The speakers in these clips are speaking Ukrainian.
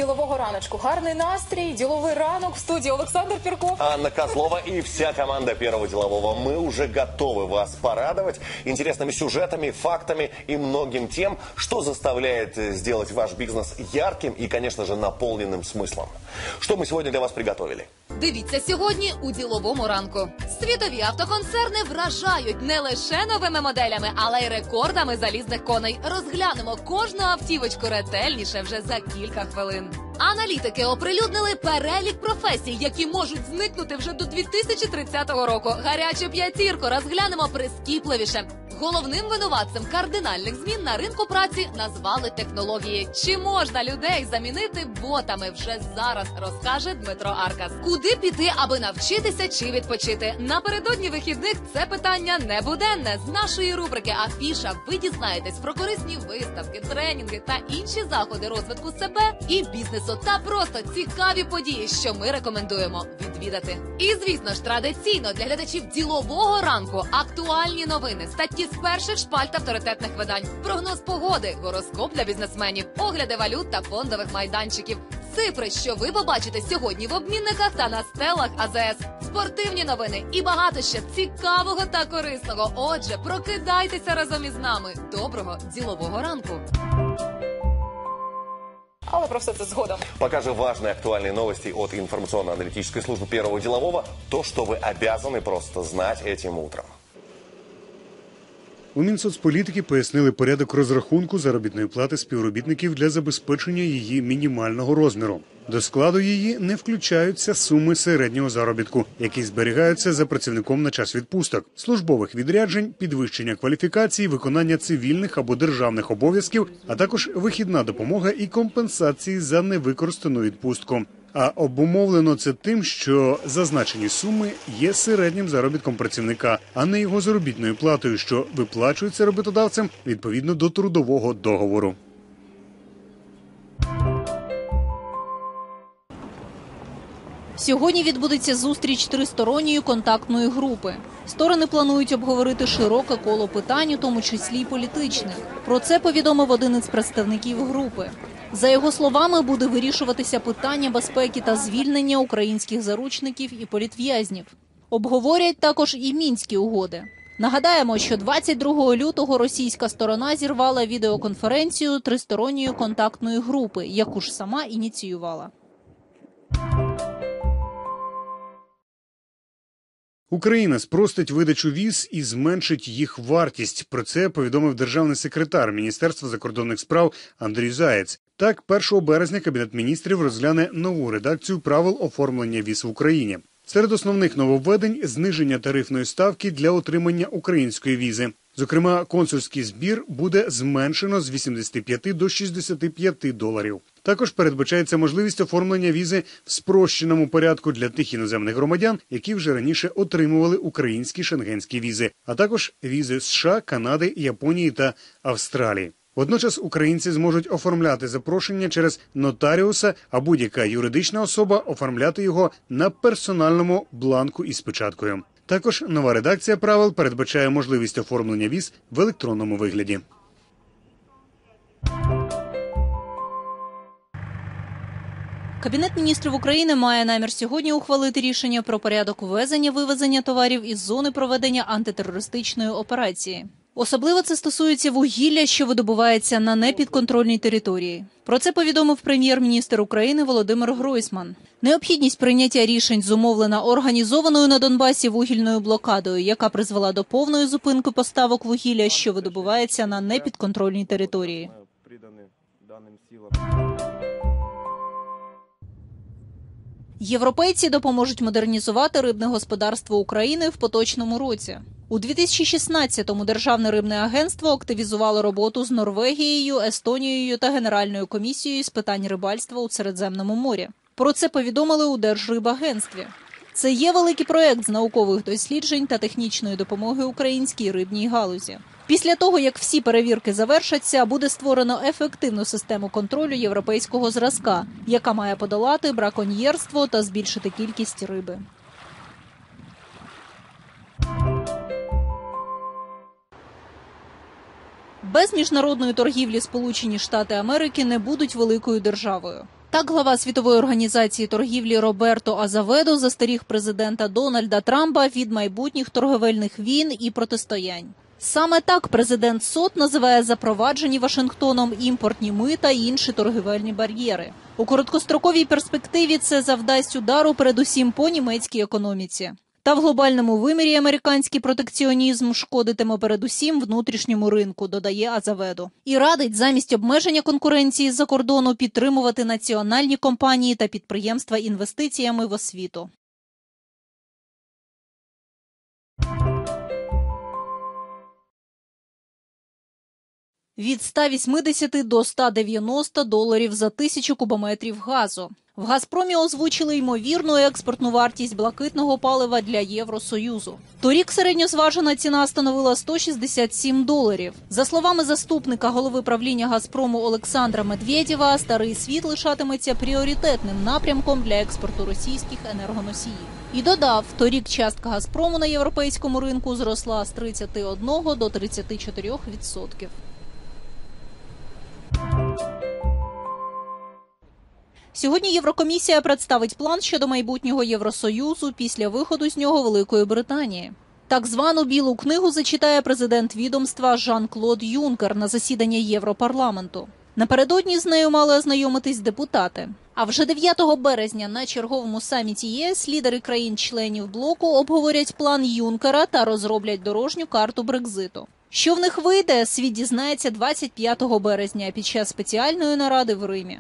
ділового раночку. Гарний настрій, діловий ранок в студии Александр Перков. Анна Козлова и вся команда Первого делового. Мы уже готовы вас порадовать интересными сюжетами, фактами и многим тем, что заставляет сделать ваш бизнес ярким и, конечно же, наполненным смыслом. Что мы сегодня для вас приготовили? Дивіться сьогодні у діловому ранку. Світові автоконцерни вражають не лише новими моделями, але й рекордами залізних коней. Розглянемо кожну автівочку ретельніше вже за кілька хвилин. Аналітики оприлюднили перелік професій, які можуть зникнути вже до 2030 року. Гарячу п'ятірку розглянемо прискіпливіше. Головним винуватцем кардинальних змін на ринку праці назвали технології. Чи можна людей замінити ботами, вже зараз розкаже Дмитро Аркас. Куди піти, аби навчитися чи відпочити? Напередодні вихідних це питання не буденне. З нашої рубрики «Афіша» ви дізнаєтесь про корисні виставки, тренінги та інші заходи розвитку себе і бізнесу та просто цікаві події, що ми рекомендуємо відвідати. І, звісно ж, традиційно для глядачів ділового ранку актуальні новини, статті з перших шпальт авторитетних видань, прогноз погоди, гороскоп для бізнесменів, огляди валют та фондових майданчиків, цифри, що ви побачите сьогодні в обмінниках та на стелах АЗС, спортивні новини і багато ще цікавого та корисного. Отже, прокидайтеся разом із нами. Доброго ділового ранку! Але про все це згодом. Пока же важные актуальные новости от информационно-аналитической службы Первого делового. То, что вы обязаны просто знать этим утром. У Мінсоцполітики пояснили порядок розрахунку заробітної плати співробітників для забезпечення її мінімального розміру. До складу її не включаються суми середнього заробітку, які зберігаються за працівником на час відпусток, службових відряджень, підвищення кваліфікації, виконання цивільних або державних обов'язків, а також вихідна допомога і компенсації за невикористану відпустку. А обумовлено це тим, що зазначені суми є середнім заробітком працівника, а не його заробітною платою, що виплачується роботодавцем відповідно до трудового договору. Сьогодні відбудеться зустріч тристоронньої контактної групи. Сторони планують обговорити широке коло питань, у тому числі й політичних. Про це повідомив один із представників групи. За його словами, буде вирішуватися питання безпеки та звільнення українських заручників і політв'язнів. Обговорять також і Мінські угоди. Нагадаємо, що 22 лютого російська сторона зірвала відеоконференцію тристоронньої контактної групи, яку ж сама ініціювала. Україна спростить видачу віз і зменшить їх вартість. Про це повідомив державний секретар Міністерства закордонних справ Андрій Заєць. Так, 1 березня Кабінет міністрів розгляне нову редакцію правил оформлення віз в Україні. Серед основних нововведень – зниження тарифної ставки для отримання української візи. Зокрема, консульський збір буде зменшено з 85 до 65 доларів. Також передбачається можливість оформлення візи в спрощеному порядку для тих іноземних громадян, які вже раніше отримували українські шенгенські візи, а також візи США, Канади, Японії та Австралії. Водночас українці зможуть оформляти запрошення через нотаріуса, а будь-яка юридична особа оформляти його на персональному бланку із печаткою. Також нова редакція правил передбачає можливість оформлення віз в електронному вигляді. Кабінет міністрів України має намір сьогодні ухвалити рішення про порядок ввезення-вивезення товарів із зони проведення антитерористичної операції. Особливо це стосується вугілля, що видобувається на непідконтрольній території. Про це повідомив прем'єр-міністр України Володимир Гройсман. Необхідність прийняття рішень зумовлена організованою на Донбасі вугільною блокадою, яка призвела до повної зупинки поставок вугілля, що видобувається на непідконтрольній території. Європейці допоможуть модернізувати рибне господарство України в поточному році. У 2016-му Державне рибне агентство активізувало роботу з Норвегією, Естонією та Генеральною комісією з питань рибальства у Середземному морі. Про це повідомили у Держрибагентстві. Це є великий проєкт з наукових досліджень та технічної допомоги українській рибній галузі. Після того, як всі перевірки завершаться, буде створено ефективну систему контролю європейського зразка, яка має подолати браконьєрство та збільшити кількість риби. Без міжнародної торгівлі Сполучені Штати Америки не будуть великою державою. Так, глава Світової організації торгівлі Роберто Азаведо застеріг президента Дональда Трампа від майбутніх торговельних війн і протистоянь. Саме так президент СОТ називає запроваджені Вашингтоном імпортні мита і інші торгівельні бар'єри. У короткостроковій перспективі це завдасть удару передусім по німецькій економіці. Та в глобальному вимірі американський протекціонізм шкодитиме передусім внутрішньому ринку, додає Азаведо. І радить замість обмеження конкуренції з-за кордону підтримувати національні компанії та підприємства інвестиціями в освіту. Від 180 до 190 доларів за 1000 кубометрів газу. В «Газпромі» озвучили ймовірну експортну вартість блакитного палива для Євросоюзу. Торік середньозважена ціна становила 167 доларів. За словами заступника голови правління «Газпрому» Олександра Медведєва, старий світ лишатиметься пріоритетним напрямком для експорту російських енергоносіїв. І додав, торік частка «Газпрому» на європейському ринку зросла з 31 до 34%. Сьогодні Єврокомісія представить план щодо майбутнього Євросоюзу після виходу з нього Великої Британії. Так звану «Білу книгу» зачитає президент відомства Жан-Клод Юнкер на засіданні Європарламенту. Напередодні з нею мали ознайомитись депутати. А вже 9 березня на черговому саміті ЄС лідери країн-членів блоку обговорять план Юнкера та розроблять дорожню карту Брекзиту. Що в них вийде, світ дізнається 25 березня під час спеціальної наради в Римі.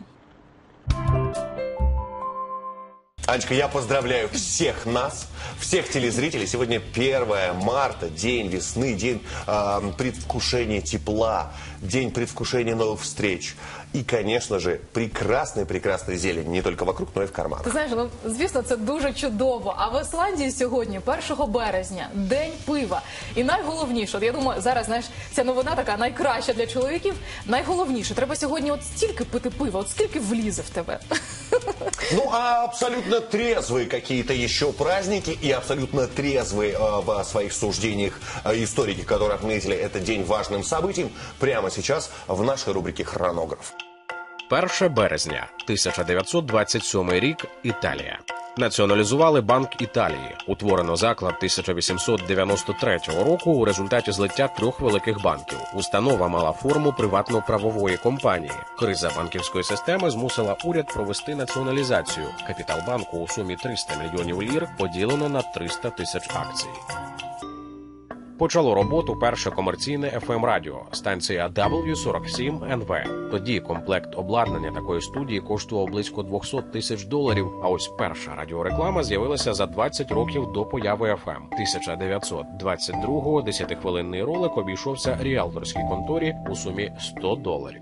Анечка, я поздравляю всех нас, всех телезрителей. Сегодня 1 марта, день весны, день предвкушения тепла, день предвкушения новых встреч. І, звісно ж, прекрасний зелень не тільки вокруг, но й в карманах. Ти знаєш, ну, звісно, це дуже чудово. А в Ісландії сьогодні, 1 березня, день пива. І найголовніше, от я думаю, зараз, знаєш, ця новина така найкраща для чоловіків. Найголовніше, треба сьогодні от стільки пити пива, от скільки влізе в тебе. Ну, а абсолютно трезвые какие-то еще праздники и абсолютно трезвые в своих суждениях историки, которые отметили этот день важным событием, прямо сейчас в нашей рубрике «Хронограф». 1 березня, 1927 рік, Італія. Націоналізували Банк Італії. Утворено заклад 1893 року у результаті злиття 3 великих банків. Установа мала форму приватно-правової компанії. Криза банківської системи змусила уряд провести націоналізацію. Капітал банку у сумі 300 мільйонів лір поділено на 300 тисяч акцій. Почало роботу перше комерційне FM-радіо, станція W47NV. Тоді комплект обладнання такої студії коштував близько $200 тисяч, а ось перша радіореклама з'явилася за 20 років до появи FM. 1922-го 10-хвилинний ролик обійшовся ріалторській конторі у сумі $100.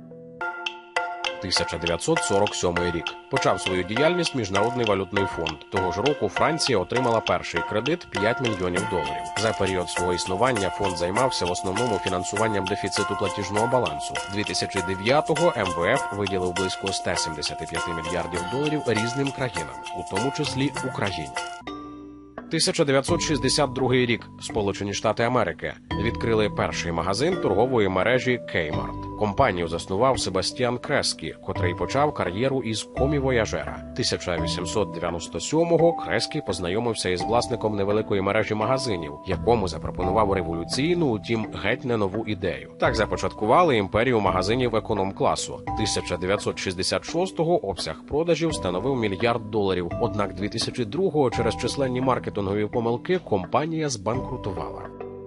1947 рік. Почав свою діяльність Міжнародний валютний фонд. Того ж року Франція отримала перший кредит $5 мільйонів. За період свого існування фонд займався в основному фінансуванням дефіциту платіжного балансу. 2009-го МВФ виділив близько $175 мільярдів різним країнам, у тому числі Україні. 1962 рік. Сполучені Штати Америки відкрили перший магазин торгової мережі Kmart. Компанію заснував Себастьян Крескі, котрий почав кар'єру із комівояжера. 1897-го Крескі познайомився із власником невеликої мережі магазинів, якому запропонував революційну, утім геть не нову ідею. Так започаткували імперію магазинів економ-класу. 1966-го обсяг продажів становив $1 мільярд. Однак 2002-го через численні маркетингові помилки компанія збанкрутувала.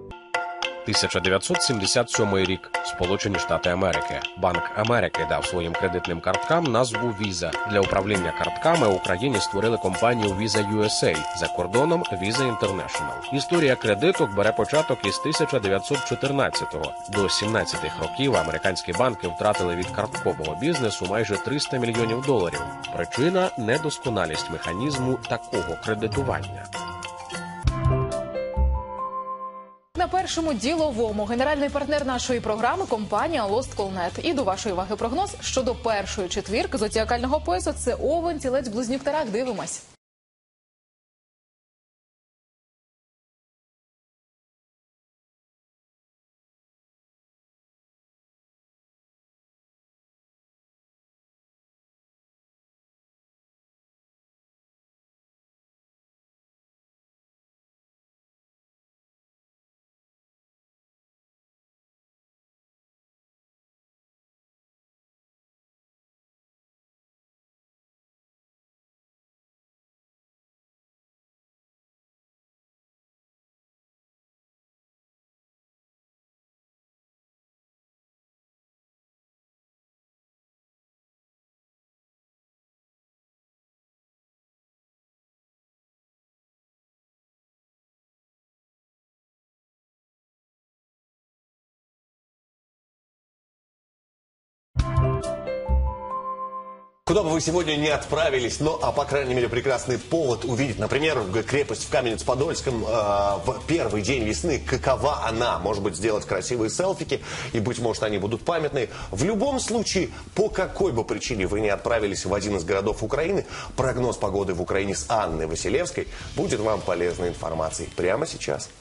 1977 рік. Сполучені Штати Америки. Банк Америки дав своїм кредитним карткам назву Visa. Для управління картками в Україні створили компанію Visa USA, за кордоном Visa International. Історія кредиток бере початок із 1914-го. До 17-х років американські банки втратили від карткового бізнесу майже $300 мільйонів. Причина – недосконалість механізму такого кредитування. На першому діловому генеральний партнер нашої програми – компанія LostCallNet. І до вашої уваги прогноз щодо першої четвірки зодіакального поясу – це Овен, Тілець, Близнюк та Рак. Дивимось. Куда бы вы сегодня не отправились, ну, а по крайней мере прекрасный повод увидеть, например, крепость в Каменец-Подольском в первый день весны. Какова она? Может быть, сделать красивые селфики, и, быть может, они будут памятные. В любом случае, по какой бы причине вы не отправились в один из городов Украины, прогноз погоды в Украине с Анной Василевской будет вам полезной информацией прямо сейчас.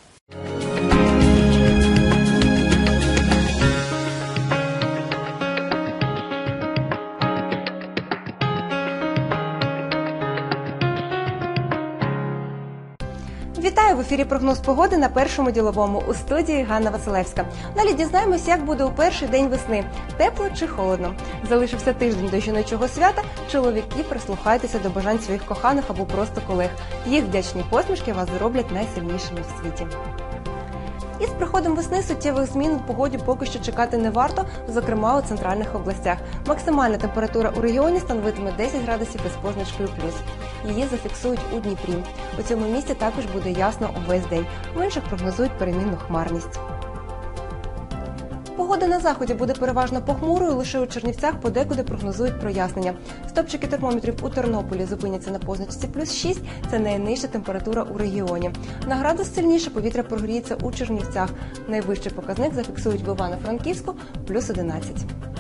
Вітаю! В ефірі прогноз погоди на Першому діловому. У студії Ганна Василевська. Далі дізнаємось, як буде у перший день весни. Тепло чи холодно? Залишився тиждень до жіночого свята. Чоловіки, прислухайтеся до бажань своїх коханих або просто колег. Їх вдячні посмішки вас зроблять найсильнішими в світі. Із приходом весни суттєвих змін у погоді поки що чекати не варто, зокрема у центральних областях. Максимальна температура у регіоні становитиме 10 градусів із позначкою плюс. Її зафіксують у Дніпрі. У цьому місті також буде ясно увесь день. В інших прогнозують перемінну хмарність. Погода на заході буде переважно похмурою, лише у Чернівцях подекуди прогнозують прояснення. Стопчики термометрів у Тернополі зупиняться на позначці плюс 6, це найнижча температура у регіоні. На градус сильніше повітря прогріється у Чернівцях. Найвищий показник зафіксують в Івано-Франківську плюс 11.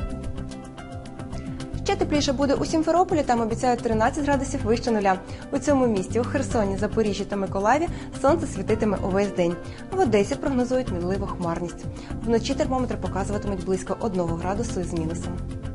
Ще тепліше буде у Сімферополі, там обіцяють 13 градусів вище нуля. У цьому місті, у Херсоні, Запоріжжі та Миколаєві сонце світитиме увесь день. В Одесі прогнозують мінливу хмарність. Вночі термометри показуватимуть близько 1 градусу із мінусом.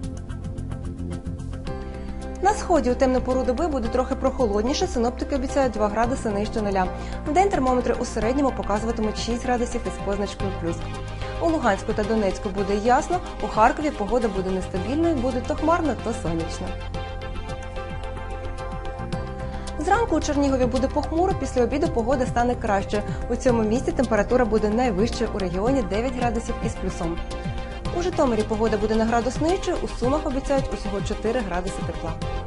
На сході у темну пору доби буде трохи прохолодніше, синоптики обіцяють 2 градуси нижче нуля. Вдень термометри у середньому показуватимуть 6 градусів із позначкою плюс. У Луганську та Донецьку буде ясно, у Харкові погода буде нестабільною, буде то хмарно, то сонячно. Зранку у Чернігові буде похмуро, після обіду погода стане кращою. У цьому місці температура буде найвищою у регіоні 9 градусів із плюсом. У Житомирі погода буде на градус нижчою, у Сумах обіцяють усього 4 градуси тепла.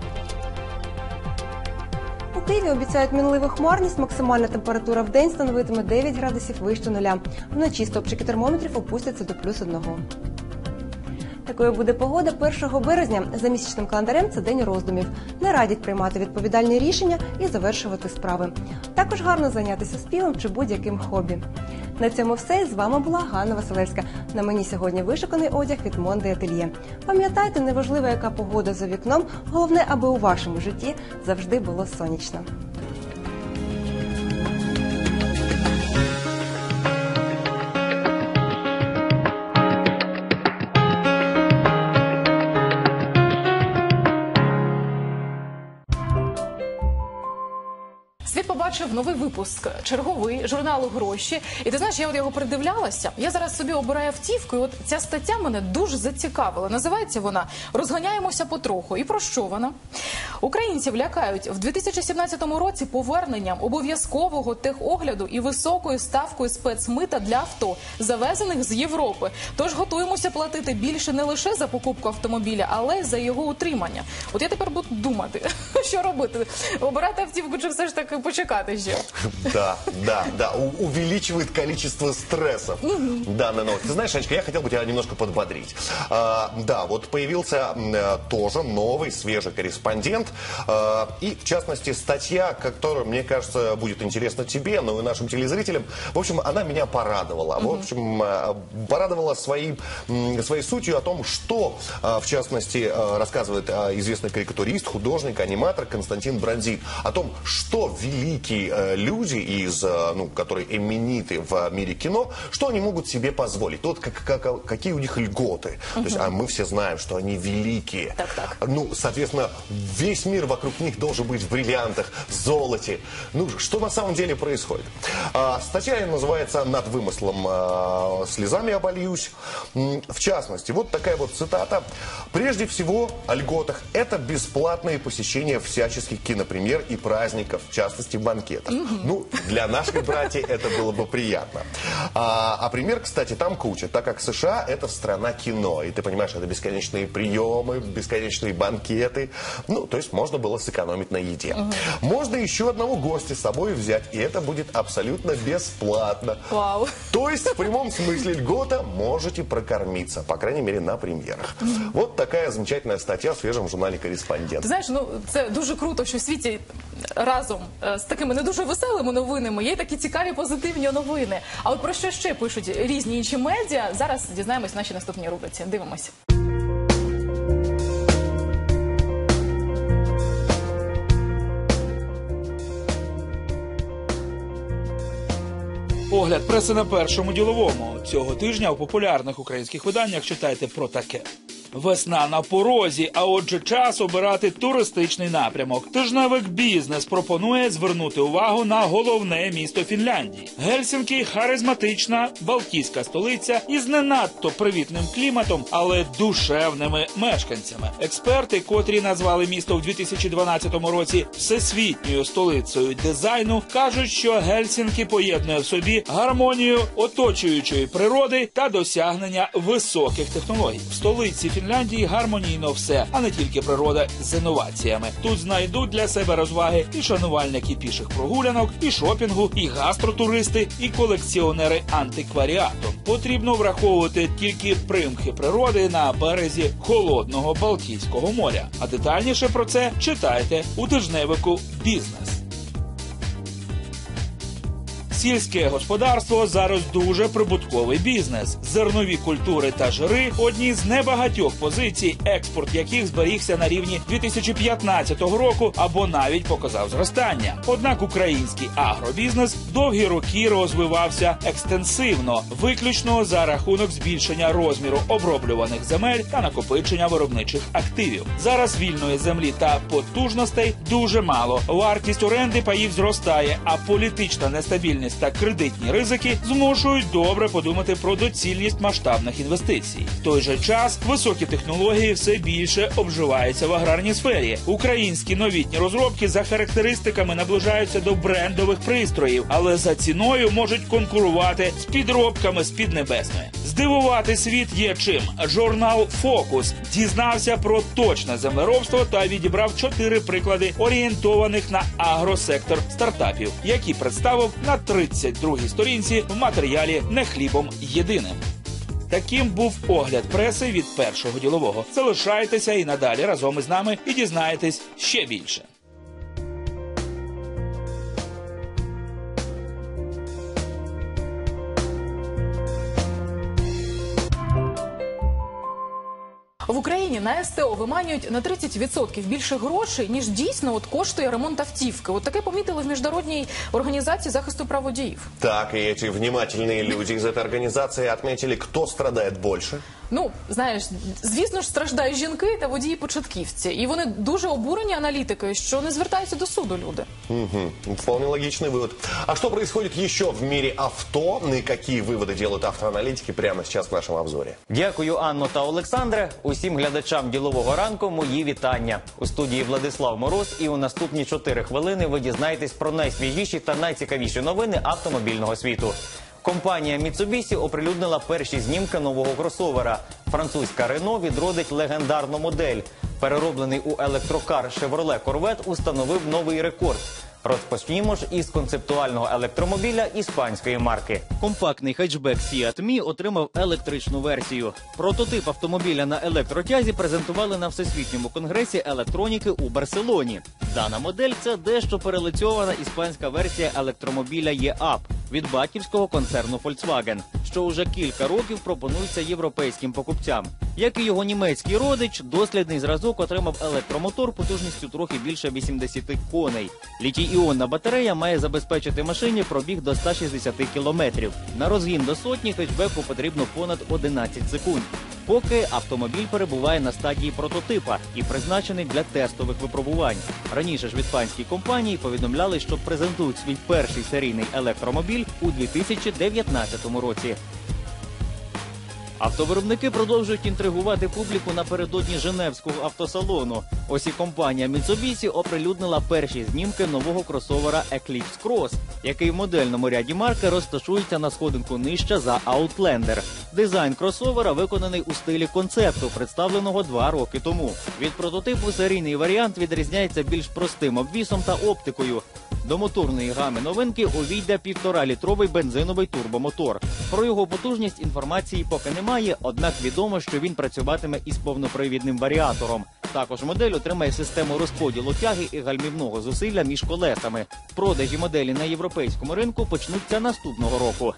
У Києві обіцяють мінливу хмарність, максимальна температура в день становитиме 9 градусів вище нуля. Вночі стопчики термометрів опустяться до плюс 1. Такою буде погода 1 березня. За місячним календарем це день роздумів. Не радять приймати відповідальні рішення і завершувати справи. Також гарно зайнятися співом чи будь-яким хобі. На цьому все. З вами була Ганна Василевська. На мені сьогодні вишуканий одяг від Monde Atelier. Пам'ятайте, неважливо, яка погода за вікном, головне, аби у вашому житті завжди було сонячно. Світ побачив новий випуск, черговий, журналу «Гроші». І ти знаєш, я от його придивлялася, я зараз собі обираю автівку, і от ця стаття мене дуже зацікавила. Називається вона «Розганяємося потроху». І про що вона? Українців лякають в 2017 році поверненням обов'язкового техогляду і високою ставкою спецмита для авто, завезених з Європи. Тож готуємося платити більше не лише за покупку автомобіля, але й за його утримання. От я тепер буду думати, що робити. Обирати автівку чи все ж таки почекати ще? Да. Увеличивает количество стрессов. Данная новость. Ты знаешь, Анечка, я хотел бы тебя немножко подбодрить. Да, вот появился тоже новый, свежий корреспондент. И, в частности, статья, которая, мне кажется, будет интересна тебе, но и нашим телезрителям. В общем, она меня порадовала. В общем, порадовала своей сутью о том, что, в частности, рассказывает известный карикатурист, художник, аниматор Константин Бронзит. О том, что великие люди, которые имениты в мире кино, что они могут себе позволить. Вот какие у них льготы. То есть, мы все знаем, что они великие. Так. Соответственно, весь мир вокруг них должен быть в бриллиантах, золоте. Что на самом деле происходит? Статья называется «Над вымыслом слезами обольюсь». В частности, вот такая вот цитата. «Прежде всего о льготах. Это бесплатное посещение всяческих кинопремьер и праздников, в частности банкетов. банкетах. Ну, для наших братьев это было бы приятно. А пример, кстати, там куча, так как США – это страна кино. И ты понимаешь, это бесконечные приемы, бесконечные банкеты. Ну, то есть можно было сэкономить на еде. Можно еще одного гостя с собой взять, и это будет абсолютно бесплатно. Вау. То есть, в прямом смысле льгота, можете прокормиться, по крайней мере, на премьерах. Вот такая замечательная стаття в свежем журнале «Корреспондент». Ти знаєш, ну це дуже круто, що в світі разом з такими не дуже веселими новинами є такі цікаві позитивні новини. А от про що ще пишуть різні інші медіа? Зараз дізнаємось в нашій наступній рубриці. Дивимося. Огляд преси на першому діловому. Цього тижня у популярних українських виданнях читайте про таке. Весна на порозі, а отже час обирати туристичний напрямок. Тижневик «Бізнес» пропонує звернути увагу на головне місто Фінляндії. Гельсінкі – харизматична балтійська столиця із не надто привітним кліматом, але душевними мешканцями. Експерти, котрі назвали місто в 2012 році всесвітньою столицею дизайну, кажуть, що Гельсінкі поєднує в собі гармонію оточуючої природи та досягнення високих технологій. В столиці Фінляндії гармонійно все, а не тільки природа з інноваціями. Тут знайдуть для себе розваги і шанувальники піших прогулянок, і шопінгу, і гастротуристи, і колекціонери антикваріату. Потрібно враховувати тільки примхи природи на березі холодного Балтійського моря. А детальніше про це читайте у тижневику «Бізнес». Сільське господарство зараз дуже прибутковий бізнес. Зернові культури та жири – одні з небагатьох позицій, експорт яких зберігся на рівні 2015 року або навіть показав зростання. Однак український агробізнес довгі роки розвивався екстенсивно, виключно за рахунок збільшення розміру оброблюваних земель та накопичення виробничих активів. Зараз вільної землі та потужностей дуже мало. Вартість оренди паїв зростає, а політична нестабільність та кредитні ризики змушують добре подумати про доцільність масштабних інвестицій. В той же час високі технології все більше обживаються в аграрній сфері. Українські новітні розробки за характеристиками наближаються до брендових пристроїв, але за ціною можуть конкурувати з підробками з Піднебесної. Здивувати світ є чим. Журнал «Фокус» дізнався про точне землеробство та відібрав 4 приклади орієнтованих на агросектор стартапів, які представив на 32-й сторінці в матеріалі «Не хлібом єдиним». Таким був огляд преси від першого ділового. Залишайтеся і надалі разом із нами і дізнаєтесь ще більше. В Україні на СТО виманюють на 30% більше грошей, ніж дійсно коштує ремонт автівки. От таке помітили в Міжнародній організації захисту прав водіїв. Так, и эти внимательные люди из этой организации отметили, кто страдает больше. Ну, знаєш, звісно ж, страждають жінки та водії-початківці. І вони дуже обурені аналітикою, що не звертаються до суду люди. Вполне логичный вывод. А что происходит еще в мире авто? И какие выводы делают автоаналитики прямо сейчас в нашем обзоре? Дякую, Анно та Олександре. Усім глядачам «Ділового ранку» мої вітання. У студії Владислав Мороз, і у наступні 4 хвилини ви дізнаєтесь про найсвіжіші та найцікавіші новини автомобільного світу. Компанія Mitsubishi оприлюднила перші знімки нового кросовера. Французька Renault відродить легендарну модель. Перероблений у електрокар Chevrolet Corvette установив новий рекорд. Розпочнімо ж із концептуального електромобіля іспанської марки. Компактний хетчбек Seat Mii отримав електричну версію. Прототип автомобіля на електротязі презентували на Всесвітньому конгресі електроніки у Барселоні. Дана модель – це дещо перелицьована іспанська версія електромобіля E-Up від батьківського концерну Volkswagen, що уже кілька років пропонується європейським покупцям. Як і його німецький родич, дослідний зразок отримав електромотор потужністю трохи більше 80 коней. Літій-іонна батарея має забезпечити машині пробіг до 160 кілометрів. На розгін до сотні хетчбеку потрібно понад 11 секунд. Поки автомобіль перебуває на стадії прототипа і призначений для тестових випробувань. Раніше ж в іспанській компанії повідомляли, що презентують свій перший серійний електромобіль у 2019 році. Автовиробники продовжують інтригувати публіку напередодні Женевського автосалону. Ось і компанія Mitsubishi оприлюднила перші знімки нового кросовера Eclipse Cross, який в модельному ряді марки розташується на сходинку нижче за Outlander. Дизайн кросовера виконаний у стилі концепту, представленого 2 роки тому. Від прототипу серійний варіант відрізняється більш простим обвісом та оптикою. До моторної гами новинки увійде 1,5-літровий бензиновий турбомотор. Про його потужність інформації поки немає, однак відомо, що він працюватиме із повнопривідним варіатором. Також модель отримає систему розподілу тяги і гальмівного зусилля між колесами. Продажі моделі на європейському ринку почнуться наступного року.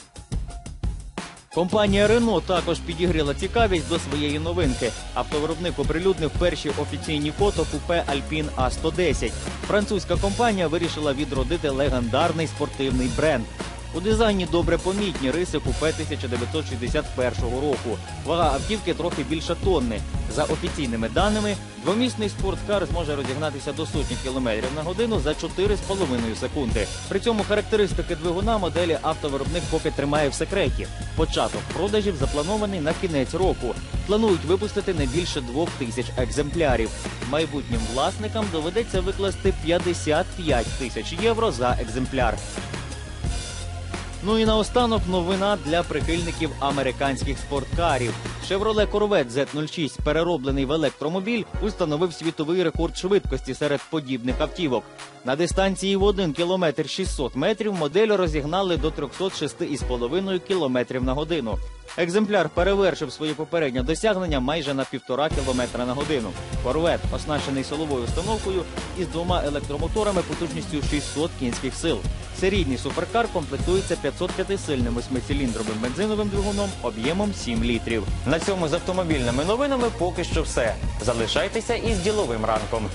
Компанія Renault також підігріла цікавість до своєї новинки. Автовиробник оприлюднив перші офіційні фото купе Alpine A110. Французька компанія вирішила відродити легендарний спортивний бренд. У дизайні добре помітні риси купе 1961 року. Вага автівки трохи більше тонни. За офіційними даними, двомісний спорткар зможе розігнатися до сотні кілометрів на годину за 4,5 секунди. При цьому характеристики двигуна моделі автовиробник поки тримає в секреті. Початок продажів запланований на кінець року. Планують випустити не більше 2000 екземплярів. Майбутнім власникам доведеться викласти 55 тисяч євро за екземпляр. Ну і наостанок новина для прихильників американських спорткарів. Chevrolet Corvette Z06, перероблений в електромобіль, установив світовий рекорд швидкості серед подібних автівок. На дистанції в 1 кілометр 600 метрів модель розігнали до 306,5 кілометрів на годину. Екземпляр перевершив своє попереднє досягнення майже на 1,5 кілометра на годину. Corvette оснащений силовою установкою із 2 електромоторами потужністю 600 кінських сил. Серійний суперкар комплектується 505-сильним 8-циліндровим бензиновим двигуном об'ємом 7 літрів. На цьому з автомобільними новинами поки що все. Залишайтеся із діловим ранком.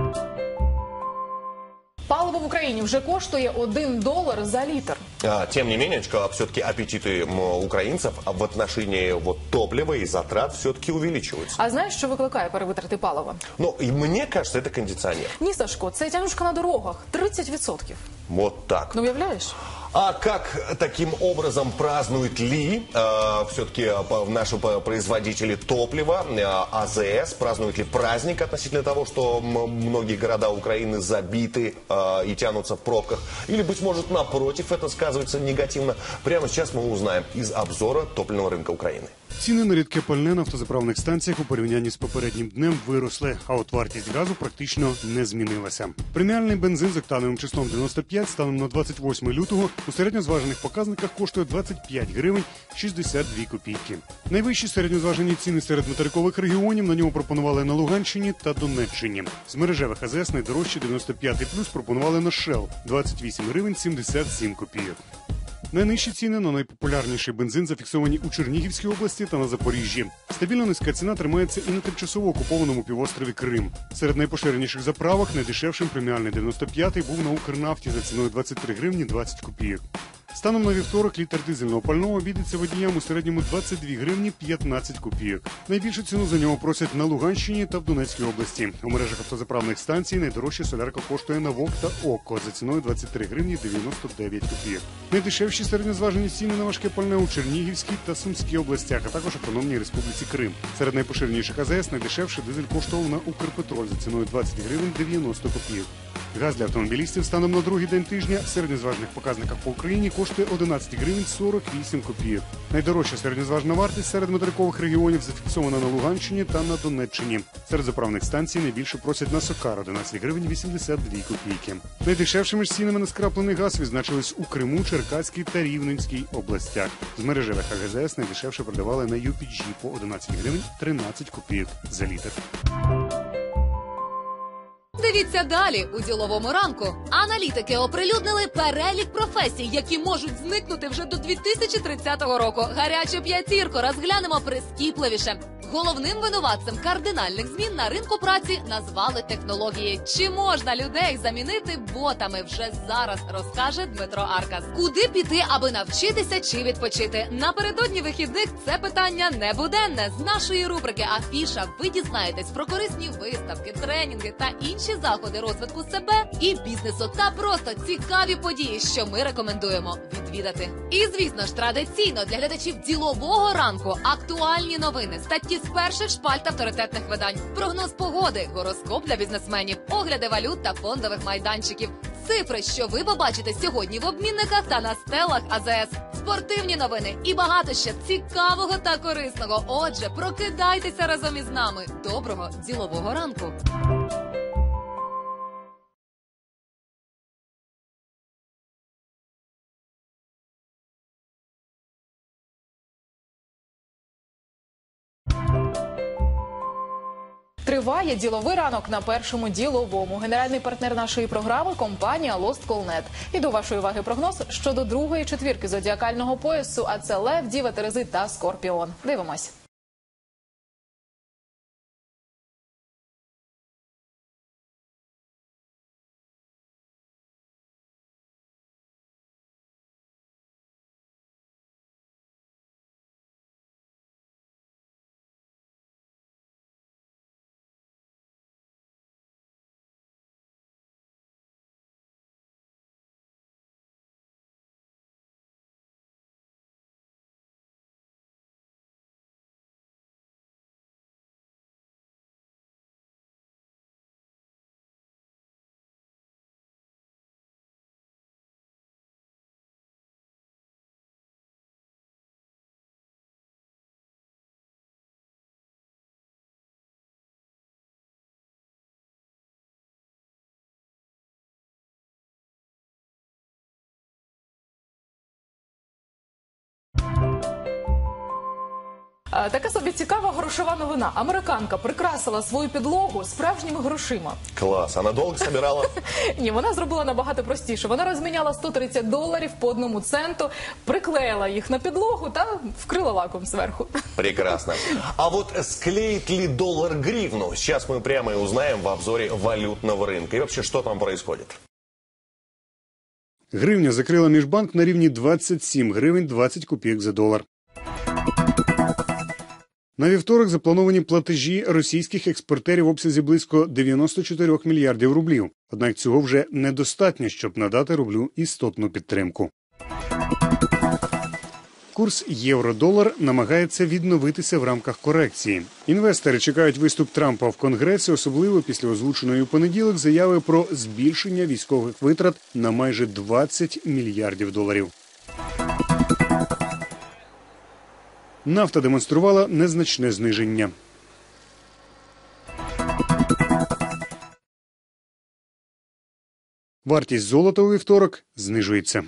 Паливо в Україні вже коштує $1 за літр. Тем не менее, все-таки аппетиты украинцев в отношении топлива и затрат все-таки увеличиваются. А знаєш, що викликає перевитрати палива? Ну, и мне кажется, это кондиционер. Ні, Сашко, це тянушка на дорогах. 30%. Вот так. Ну, уявляєш? А как таким образом празднуют ли все-таки наши производители топлива, АЗС, празднуют ли праздник относительно того, что многие города Украины забиты и тянутся в пробках? Или, быть может, напротив, это сказывается негативно? Прямо сейчас мы узнаем из обзора топливного рынка Украины. Ціни на рідке пальне на автозаправних станціях у порівнянні з попереднім днем виросли, а от вартість газу практично не змінилася. Преміальний бензин з октановим числом 95 станом на 28 лютого у середньозважених показниках коштує 25 гривень 62 копійки. Найвищі середньозважені ціни серед материкових регіонів на нього пропонували на Луганщині та Донеччині. З мережевих АЗС найдорожчі 95 плюс пропонували на Shell – 28 гривень 77 копійок. Найнижчі ціни на найпопулярніший бензин зафіксовані у Чернігівській області та на Запоріжжі. Стабільно низька ціна тримається і на тимчасово окупованому півострові Крим. Серед найпоширеніших заправок найдешевшим преміальний 95-й був на Укрнафті за ціною 23 гривні 20 копійок. Станом на вівторок літр дизельного пального обійдеться водіям у середньому 22 гривні 15 копійок. Найбільшу ціну за нього просять на Луганщині та в Донецькій області. У мережах автозаправних станцій найдорожча солярка коштує на ВОК та ОККО за ціною 23 гривні 99 копійок. Найдешевші середньозважені ціни на важке пальне у Чернігівській та Сумській областях, а також Автономній Республіці Крим. Серед найпоширеніших АЗС найдешевший дизель коштував на Укрпетроль за ціною 20 гривень 90 копійок. Газ для автомобілістів станом на другий день тижня в середньозважених показниках по Україні коштує 11 гривень 48 копійок. Найдорожча середньозважна вартість серед материкових регіонів зафіксована на Луганщині та на Донеччині. Серед заправних станцій найбільше просять на Сокар – 11 гривень 82 копійки. Найдешевшими ж цінами на скраплений газ відзначились у Криму, Черкаській та Рівненській областях. З мережевих АГЗС найдешевше продавали на UPG по 11 гривень 13 копійок за літр. Дивіться далі у діловому ранку. Аналітики оприлюднили перелік професій, які можуть зникнути вже до 2030 року. Гарячу п'ятірку розглянемо прискіпливіше. Головним винуватцем кардинальних змін на ринку праці назвали технології. Чи можна людей замінити ботами, вже зараз розкаже Дмитро Аркас. Куди піти, аби навчитися чи відпочити? Напередодні вихідних це питання не буденне. З нашої рубрики «Афіша» ви дізнаєтесь про корисні виставки, тренінги та інші заходи розвитку себе і бізнесу. Та просто цікаві події, що ми рекомендуємо. відвідати. І, звісно ж, традиційно для глядачів ділового ранку актуальні новини, статті з перших шпальт авторитетних видань, прогноз погоди, гороскоп для бізнесменів, огляди валют та фондових майданчиків, цифри, що ви побачите сьогодні в обмінниках та на стелах АЗС, спортивні новини і багато ще цікавого та корисного. Отже, прокидайтеся разом із нами. Доброго ділового ранку! Триває діловий ранок на першому діловому. Генеральний партнер нашої програми – компанія Lost Call Net. І до вашої уваги прогноз щодо другої четвірки зодіакального поясу, а це Лев, Діва, Терези та Скорпіон. Дивимось. Така собі цікава грошова новина. Американка прикрасила свою підлогу справжніми грошима. Класс. Она долго собирала? Ні, вона зробила набагато простіше. Вона розміняла $130 по 1 центу, приклеїла їх на підлогу та вкрила лаком зверху. Прекрасно. А вот склеит ли доллар гривну? Сейчас мы прямо и узнаем в обзоре валютного рынка. И вообще, что там происходит? Гривня закрила міжбанк на рівні 27 гривень 20 копійок за долар. На вівторок заплановані платежі російських експортерів в обсязі близько 94 мільярдів рублів. Однак цього вже недостатньо, щоб надати рублю істотну підтримку. Курс євро-долар намагається відновитися в рамках корекції. Інвестори чекають виступ Трампа в Конгресі, особливо після озвученої у понеділок заяви про збільшення військових витрат на майже 20 мільярдів доларів. Нафта демонструвала незначне зниження. Вартість золота у вівторок знижується.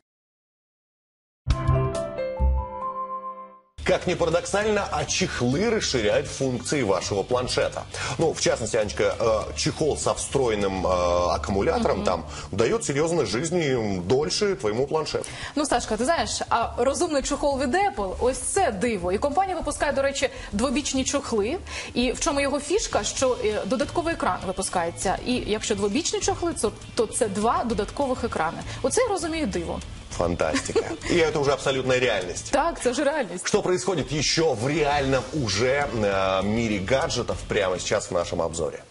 Как ни парадоксально, а чехлы расширяют функции вашего планшета. Ну, в частности, Анечка, чехол со встроенным аккумулятором там дает серьезной жизни дольше твоему планшету. Ну, Сашка, ти знаєш, а розумний чохол від Apple – ось це диво. І компанія випускає, до речі, двобічні чохли. І в чому його фішка, що додатковий екран випускається. І якщо двобічні чохли, то це 2 додаткових екрани. Оце я розумію диво. Фантастика. И это уже абсолютная реальность. Так, це ж реальність. Что происходит еще в реальном уже мире гаджетов прямо сейчас в нашем обзоре?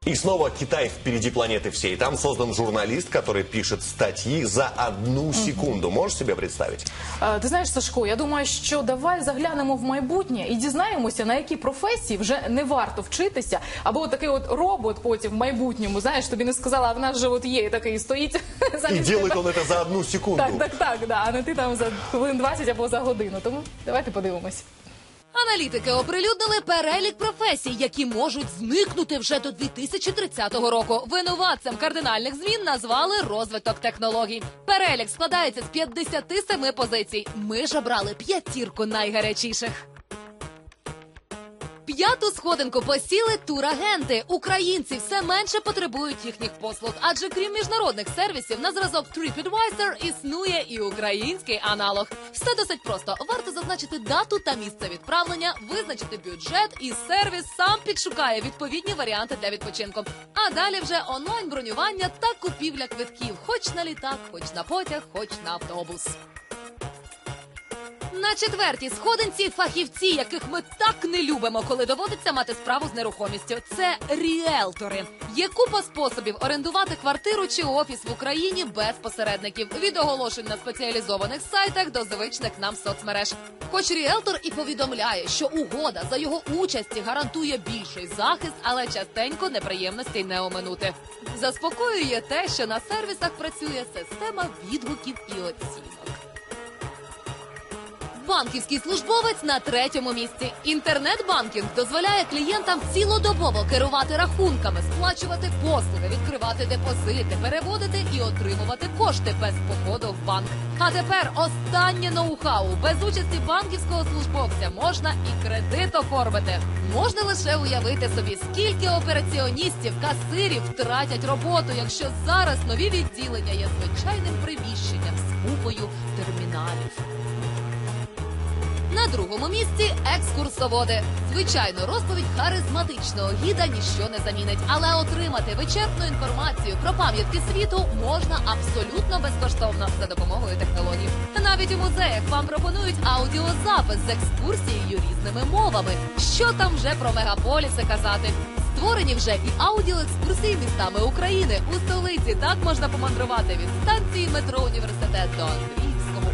И снова Китай впереди планеты всей. Там создан журналист, который пишет статьи за 1 секунду. Можешь себе представить? Ти знаєш, Сашко, я думаю, що давай заглянемо в майбутнє і дізнаємося, на які професії вже не варто вчитися. Або от такий от робот потім в майбутньому, знаєш, тобі не сказала, а в нас же от є такий стоїть. И делает он это за 1 секунду. Так, да, а не ти там за хвилин 20 або за годину. Тому давайте подивимось. Аналітики оприлюднили перелік професій, які можуть зникнути вже до 2030 року. Винуватцем кардинальних змін назвали розвиток технологій. Перелік складається з 57 позицій. Ми ж обрали 5 найгарячіших. 5-ту сходинку посіли турагенти. Українці все менше потребують їхніх послуг, адже крім міжнародних сервісів на зразок TripAdvisor існує і український аналог. Все досить просто. Варто зазначити дату та місце відправлення, визначити бюджет, і сервіс сам підшукає відповідні варіанти для відпочинку. А далі вже онлайн-бронювання та купівля квитків. Хоч на літак, хоч на потяг, хоч на автобус. На 4-й сходинці фахівці, яких ми так не любимо, коли доводиться мати справу з нерухомістю. Це ріелтори. Є купа способів орендувати квартиру чи офіс в Україні без посередників. Від оголошень на спеціалізованих сайтах до звичних нам соцмереж. Хоч ріелтор і повідомляє, що угода за його участі гарантує більший захист, але частенько неприємностей не оминути. Заспокоює те, що на сервісах працює система відгуків і оцінок. Банківський службовець на 3-му місці. Інтернет-банкінг дозволяє клієнтам цілодобово керувати рахунками, сплачувати послуги, відкривати депозити, переводити і отримувати кошти без походу в банк. А тепер останнє ноу-хау. Без участі банківського службовця можна і кредит оформити. Можна лише уявити собі, скільки операціоністів, касирів втратять роботу, якщо зараз нові відділення є звичайним приміщенням з купою терміналів. На 2-му місці екскурсоводи. Звичайно, розповідь харизматичного гіда ніщо не замінить, але отримати вичерпну інформацію про пам'ятки світу можна абсолютно безкоштовно за допомогою технологій. Навіть у музеях вам пропонують аудіозапис з екскурсією різними мовами. Що там вже про мегаполіси казати? Створені вже і аудіоекскурсії містами України. У столиці так можна помандрувати від станції метро «Університет» до Андріївського.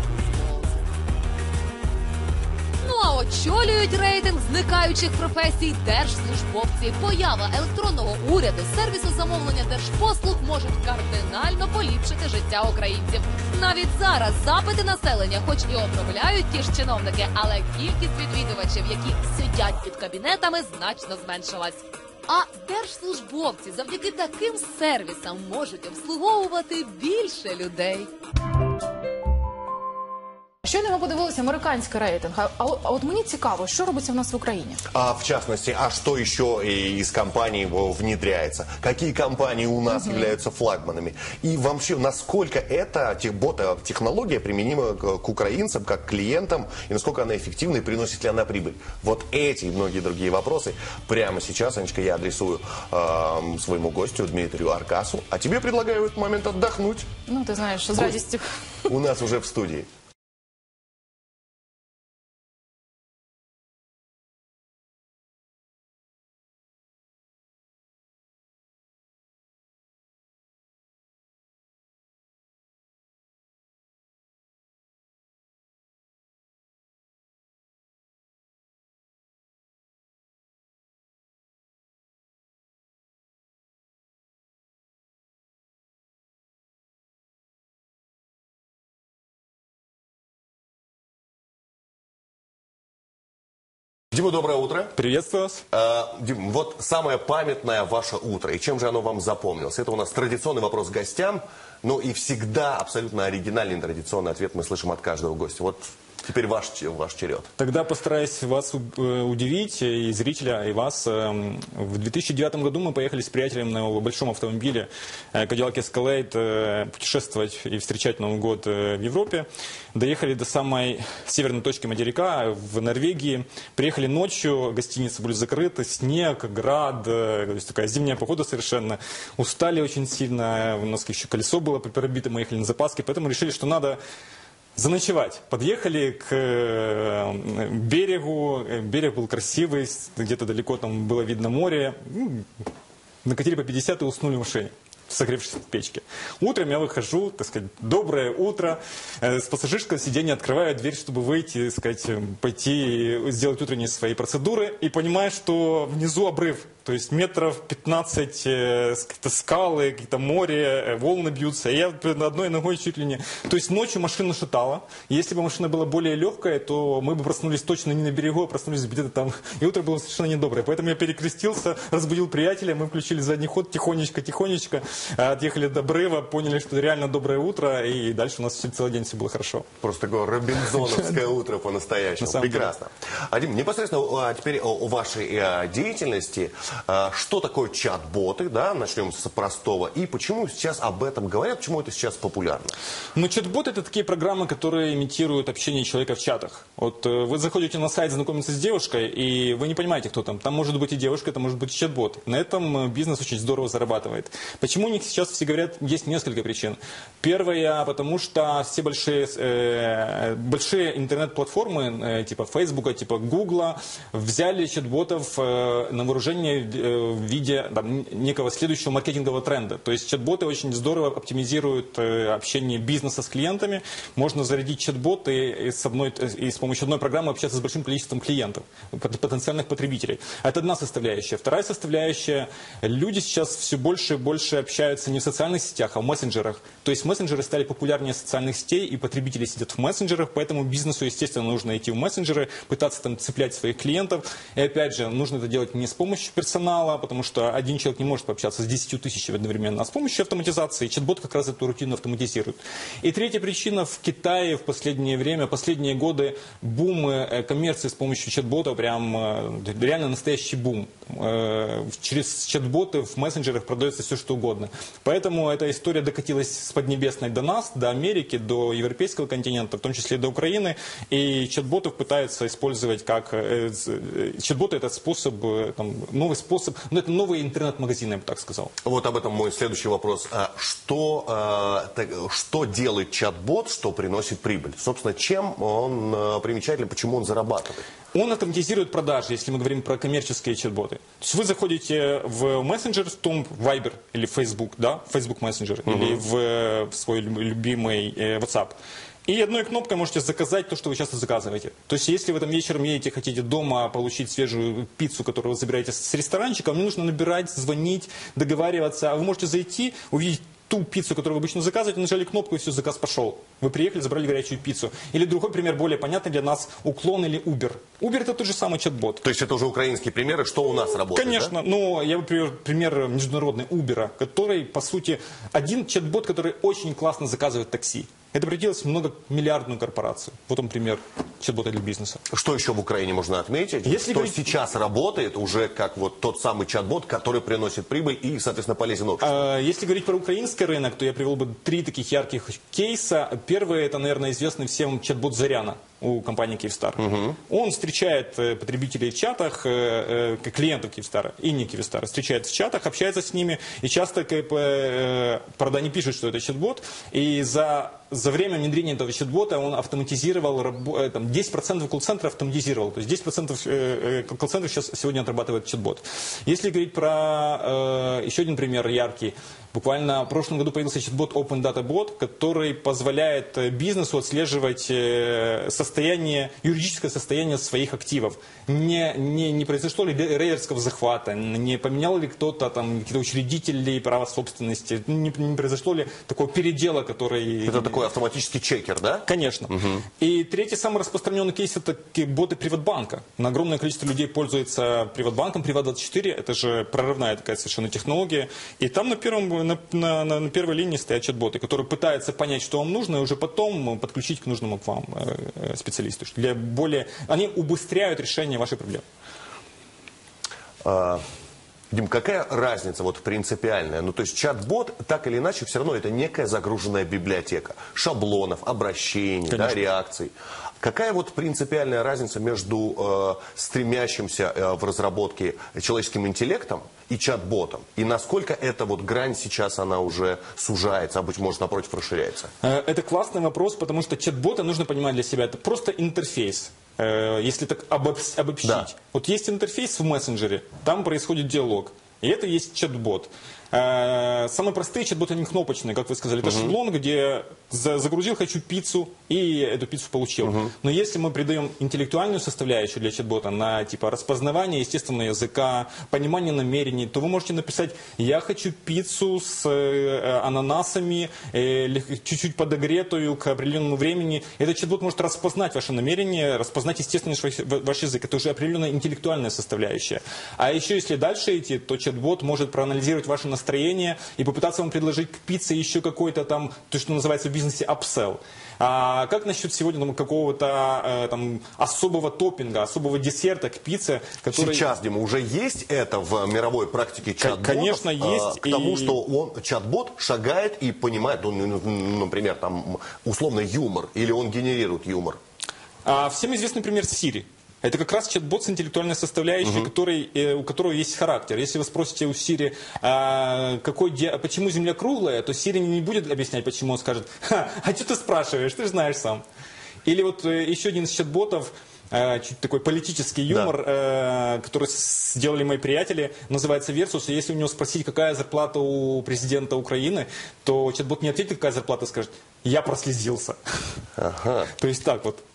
Ну а очолюють рейтинг зникаючих професій держслужбовці. Поява електронного уряду, сервісу замовлення держпослуг можуть кардинально поліпшити життя українців. Навіть зараз запити населення хоч і обробляють ті ж чиновники, але кількість відвідувачів, які сидять під кабінетами, значно зменшилась. А держслужбовці завдяки таким сервісам можуть обслуговувати більше людей. Щойно ми подивилися американський рейтинг, а от мені цікаво, що робиться в нас в Україні? А в частности, а что еще из компаний внедряется? Какие компании у нас являются флагманами? И вообще, насколько эта бота-технология применима к украинцам, как к клиентам, и насколько она эффективна, и приносит ли она прибыль? Вот эти и многие другие вопросы прямо сейчас, Анечка, я адресую своему гостю Дмитрию Аркасу. А тебе предлагаю в этот момент отдохнуть. Ну, ти знаєш, з радістю. У нас уже в студии. Дима, доброе утро. Приветствую вас. Дим, вот самое памятное ваше утро, и чем же оно вам запомнилось? Это у нас традиционный вопрос гостям, но и всегда абсолютно оригинальный, традиционный ответ мы слышим от каждого гостя. Вот теперь ваш черед. Тогда постараюсь вас удивить, и зрителя, и вас. В 2009 году мы поехали с приятелем на большом автомобиле Cadillac Escalade путешествовать и встречать Новый год в Европе. Доехали до самой северной точки материка, в Норвегии. Приехали ночью, гостиницы были закрыты, снег, град, то есть такая зимняя погода совершенно. Устали очень сильно, у нас еще колесо было пробито, мы ехали на запаске, поэтому решили, что надо заночевать. Подъехали к берегу, берег был красивый, где-то далеко там было видно море. накатили по 50 и уснули в машине, согревшись в печке. Утром я выхожу, так сказать, доброе утро, с пассажирского сиденья открываю дверь, чтобы выйти, так сказать, пойти сделать утренние свои процедуры, и понимаю, что внизу обрыв. То есть метров 15 какие-то скалы, какие-то море, волны бьются. И я одной ногой чуть ли не... То есть ночью машину шатало. Если бы машина была более легкая, то мы бы проснулись точно не на берегу, а проснулись где-то там. И утро было совершенно недоброе. Поэтому я перекрестился, разбудил приятеля, мы включили задний ход тихонечко, отъехали до обрыва, поняли, что реально доброе утро, и дальше у нас целый день все было хорошо. Просто такое робинзоновское утро по-настоящему. Прекрасно. Дим, непосредственно теперь о вашей деятельности. Что такое чат-боты, да, начнем с простого, и почему сейчас об этом говорят, почему это сейчас популярно? Ну, чат-боты — это такие программы, которые имитируют общение человека в чатах. Вот вы заходите на сайт знакомиться с девушкой, и вы не понимаете, кто там. Там может быть и девушка, это может быть и чат-бот. На этом бизнес очень здорово зарабатывает. Почему у них сейчас все говорят, есть несколько причин. Первое, потому что все большие интернет-платформы, типа Фейсбука, типа Гугла, взяли чат-ботов на вооружение в виде некого следующего маркетингового тренда. То есть чат-боты очень здорово оптимизируют общение бизнеса с клиентами. Можно зарядить чат-боты и с помощью одной программы общаться с большим количеством клиентов, потенциальных потребителей. Это одна составляющая. Вторая составляющая. Люди сейчас все больше и больше общаются не в социальных сетях, а в мессенджерах. То есть мессенджеры стали популярнее социальных сетей, и потребители сидят в мессенджерах, поэтому бизнесу, естественно, нужно идти в мессенджеры, пытаться там цеплять своих клиентов. И опять же, нужно это делать не с помощью персонала, потому что один человек не может пообщаться с 10 тысячами одновременно, а с помощью автоматизации. Чат-бот как раз эту рутину автоматизирует. И третья причина: в Китае в последнее время, последние годы бум коммерции с помощью чат-бота, прям реально настоящий бум. Через чат-боты в мессенджерах продается все, что угодно. Поэтому эта история докатилась с Поднебесной до нас, до Америки, до европейского континента, в том числе до Украины. И чат-ботов пытаются использовать как... Чат-боты — это способ, новый способ, но это новый интернет-магазин, я бы так сказал. Вот об этом мой следующий вопрос. Что делает чат-бот, что приносит прибыль? Собственно, чем он примечателен, почему он зарабатывает? Он автоматизирует продажи, если мы говорим про коммерческие чат-боты. То есть вы заходите в мессенджер, в том Viber или Facebook, да, Facebook Messenger, или в свой любимый WhatsApp. И одной кнопкой можете заказать то, что вы часто заказываете. То есть, если вы там вечером едете, хотите дома получить свежую пиццу, которую вы забираете с ресторанчика, вам не нужно набирать, звонить, договариваться. А вы можете зайти, увидеть ту пиццу, которую вы обычно заказываете, нажали кнопку, и все, заказ пошел. Вы приехали, забрали горячую пиццу. Или другой пример, более понятный для нас, Уклон или Uber. Uber — это тот же самый чат-бот. То есть это уже украинские примеры, что у нас работает? Конечно, да? но я бы привел пример международный Uber, который, по сути, один чат-бот, который очень классно заказывает такси. Это превратилось в многомиллиардную корпорацию. Вот он пример чат-бота для бизнеса. Что еще в Украине можно отметить? Что сейчас работает уже как вот тот самый чат-бот, который приносит прибыль и, соответственно, полезен обществу? Если говорить про украинский рынок, то я привел бы 3 таких ярких кейса. Первый — это, наверное, известный всем чат-бот Заряна у компании Киевстар. Он встречает потребителей в чатах, клиентов Киевстара и не Киевстара, встречает в чатах, общается с ними, и часто, правда, они пишут, что это чат-бот, и за время внедрения этого чат-бота он автоматизировал, 10% колл-центра автоматизировал, то есть 10% колл-центров сейчас сегодня отрабатывает чат-бот. Если говорить про еще один пример яркий, буквально в прошлом году появился чат-бот Open Data Bot, который позволяет бизнесу отслеживать юридическое состояние своих активов. Не произошло ли рейдерского захвата, не поменял ли кто-то там какие-то учредители права собственности, не произошло ли такого передела, который... Это такой автоматический чекер, да? Конечно. И третий самый распространенный кейс — это боты Приватбанка. Огромное количество людей пользуется Приватбанком, Приват24, это же прорывная такая совершенно технология. И там на первой линии стоят чат-боты, которые пытаются понять, что вам нужно, и уже потом подключить к нужному к вам специалисту. Они убыстряют решение вашей проблемы. Дим, какая разница вот принципиальная? Ну, то есть чат-бот, так или иначе, все равно это некая загруженная библиотека шаблонов, обращений, да, реакций. Какая вот принципиальная разница между стремящимся в разработке человеческим интеллектом и чат-ботом? И насколько эта вот грань сейчас, она уже сужается, а быть может, напротив, расширяется? Это классный вопрос, потому что чат-бота нужно понимать для себя. Это просто интерфейс. Если так обобщить. Да. Вот есть интерфейс в мессенджере, там происходит диалог. И это и есть чат-бот. Самые простые чат-боты, они кнопочные, как вы сказали. Это шаблон, где загрузил «хочу пиццу» и эту пиццу получил. Но если мы придаем интеллектуальную составляющую для чат-бота на типа распознавание естественного языка, понимание намерений, то вы можете написать «я хочу пиццу с ананасами, чуть-чуть подогретую к определенному времени». Этот чат-бот может распознать ваше намерение, распознать естественный ваш язык. Это уже определенная интеллектуальная составляющая. А еще если дальше идти, то чат-бот может проанализировать ваше настроение и попытаться вам предложить к пицце еще какой-то там, то, что называется в бизнесе upsell. А как насчет сегодня какого-то особого топпинга, особого десерта к пицце, который... Сейчас, Дима, уже есть это в мировой практике чат-ботов? Конечно, есть. К тому, что чат-бот шагает и понимает, например, там, условно юмор, или он генерирует юмор? Всем известный пример Siri. Это как раз чат-бот с интеллектуальной составляющей, у которого есть характер. Если вы спросите у Siri, почему Земля круглая, то Siri не будет объяснять, почему. Он скажет: а что ты спрашиваешь, ты же знаешь сам. Или вот еще один из чат-ботов, чуть такой политический юмор, который сделали мои приятели, называется Versus. И если у него спросить, какая зарплата у президента Украины, то чат-бот не ответит, какая зарплата, скажет: я прослезился. То есть так вот.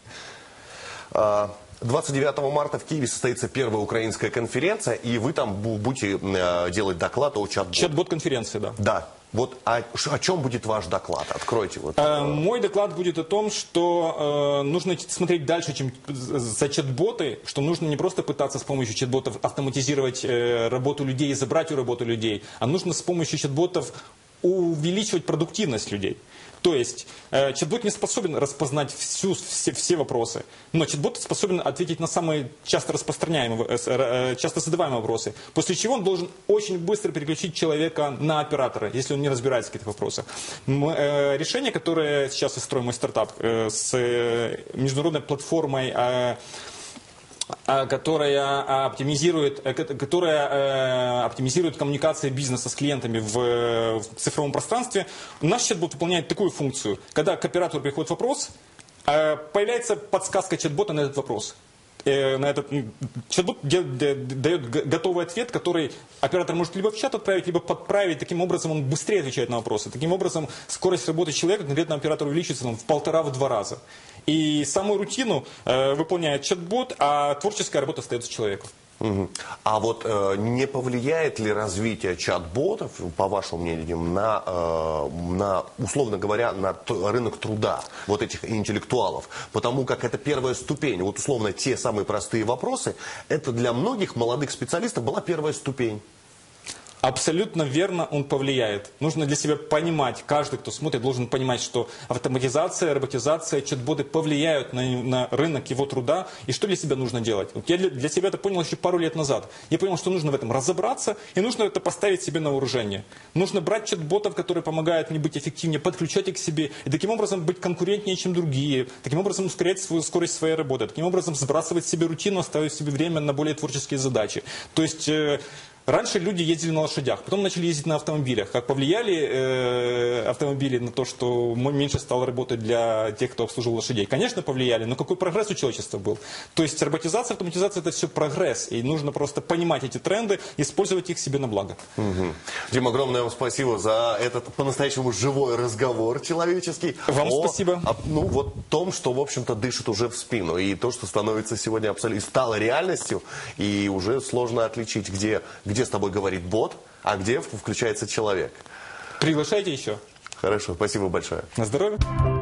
29 марта в Киеве состоится первая украинская конференция, и вы там будете делать доклад о чат-боте. Чат-бот-конференции, да. Да. Вот о чем будет ваш доклад? Откройте. Мой доклад будет о том, что нужно смотреть дальше, чем за чат-боты, что нужно не просто пытаться с помощью чат-ботов автоматизировать работу людей и забрать у работы людей, а нужно с помощью чат-ботов увеличивать продуктивность людей. То есть чат-бот не способен распознать все вопросы, но чат-бот способен ответить на самые часто распространяемые, часто задаваемые вопросы, после чего он должен очень быстро переключить человека на оператора, если он не разбирается в каких-то вопросах. Решение, которое сейчас я строю, мой стартап, с международной платформой, которая оптимизирует коммуникации бизнеса с клиентами в цифровом пространстве. Наш чат-бот выполняет такую функцию. Когда к оператору приходит вопрос, появляется подсказка чат-бота на этот вопрос. Чат-бот дает готовый ответ, который оператор может либо в чат отправить, либо подправить. Таким образом он быстрее отвечает на вопросы. Таким образом скорость работы человека конкретно оператора увеличится в 1,5-2 раза. И самую рутину выполняет чат-бот, а творческая работа остается человеку. А вот не повлияет ли развитие чат-ботов, по вашему мнению, на, условно говоря, на рынок труда вот этих интеллектуалов? Потому как это первая ступень. Вот условно те самые простые вопросы, это для многих молодых специалистов была первая ступень. Абсолютно верно, он повлияет. Нужно для себя понимать, каждый, кто смотрит, должен понимать, что автоматизация, роботизация, чат-боты повлияют на рынок его труда. И что для себя нужно делать? Вот я для себя это понял еще пару лет назад. Я понял, что нужно в этом разобраться, и нужно это поставить себе на вооружение. Нужно брать чат-ботов, которые помогают мне быть эффективнее, подключать их к себе, и таким образом быть конкурентнее, чем другие. Таким образом ускорять скорость своей работы. Таким образом сбрасывать себе рутину, оставить себе время на более творческие задачи. То есть... Раньше люди ездили на лошадях, потом начали ездить на автомобилях. Как повлияли автомобили на то, что меньше стало работать для тех, кто обслуживал лошадей? Конечно, повлияли, но какой прогресс у человечества был? То есть роботизация, автоматизация – это все прогресс. И нужно просто понимать эти тренды, использовать их себе на благо. Дима, огромное вам спасибо за этот по-настоящему живой разговор человеческий. Вам спасибо. Вот том, что, в общем-то, дышит уже в спину. И то, что становится сегодня абсолютно стало реальностью. И уже сложно отличить, где с тобой говорит бот, а где включается человек. Приглашайте еще. Хорошо, спасибо большое. На здоров'я.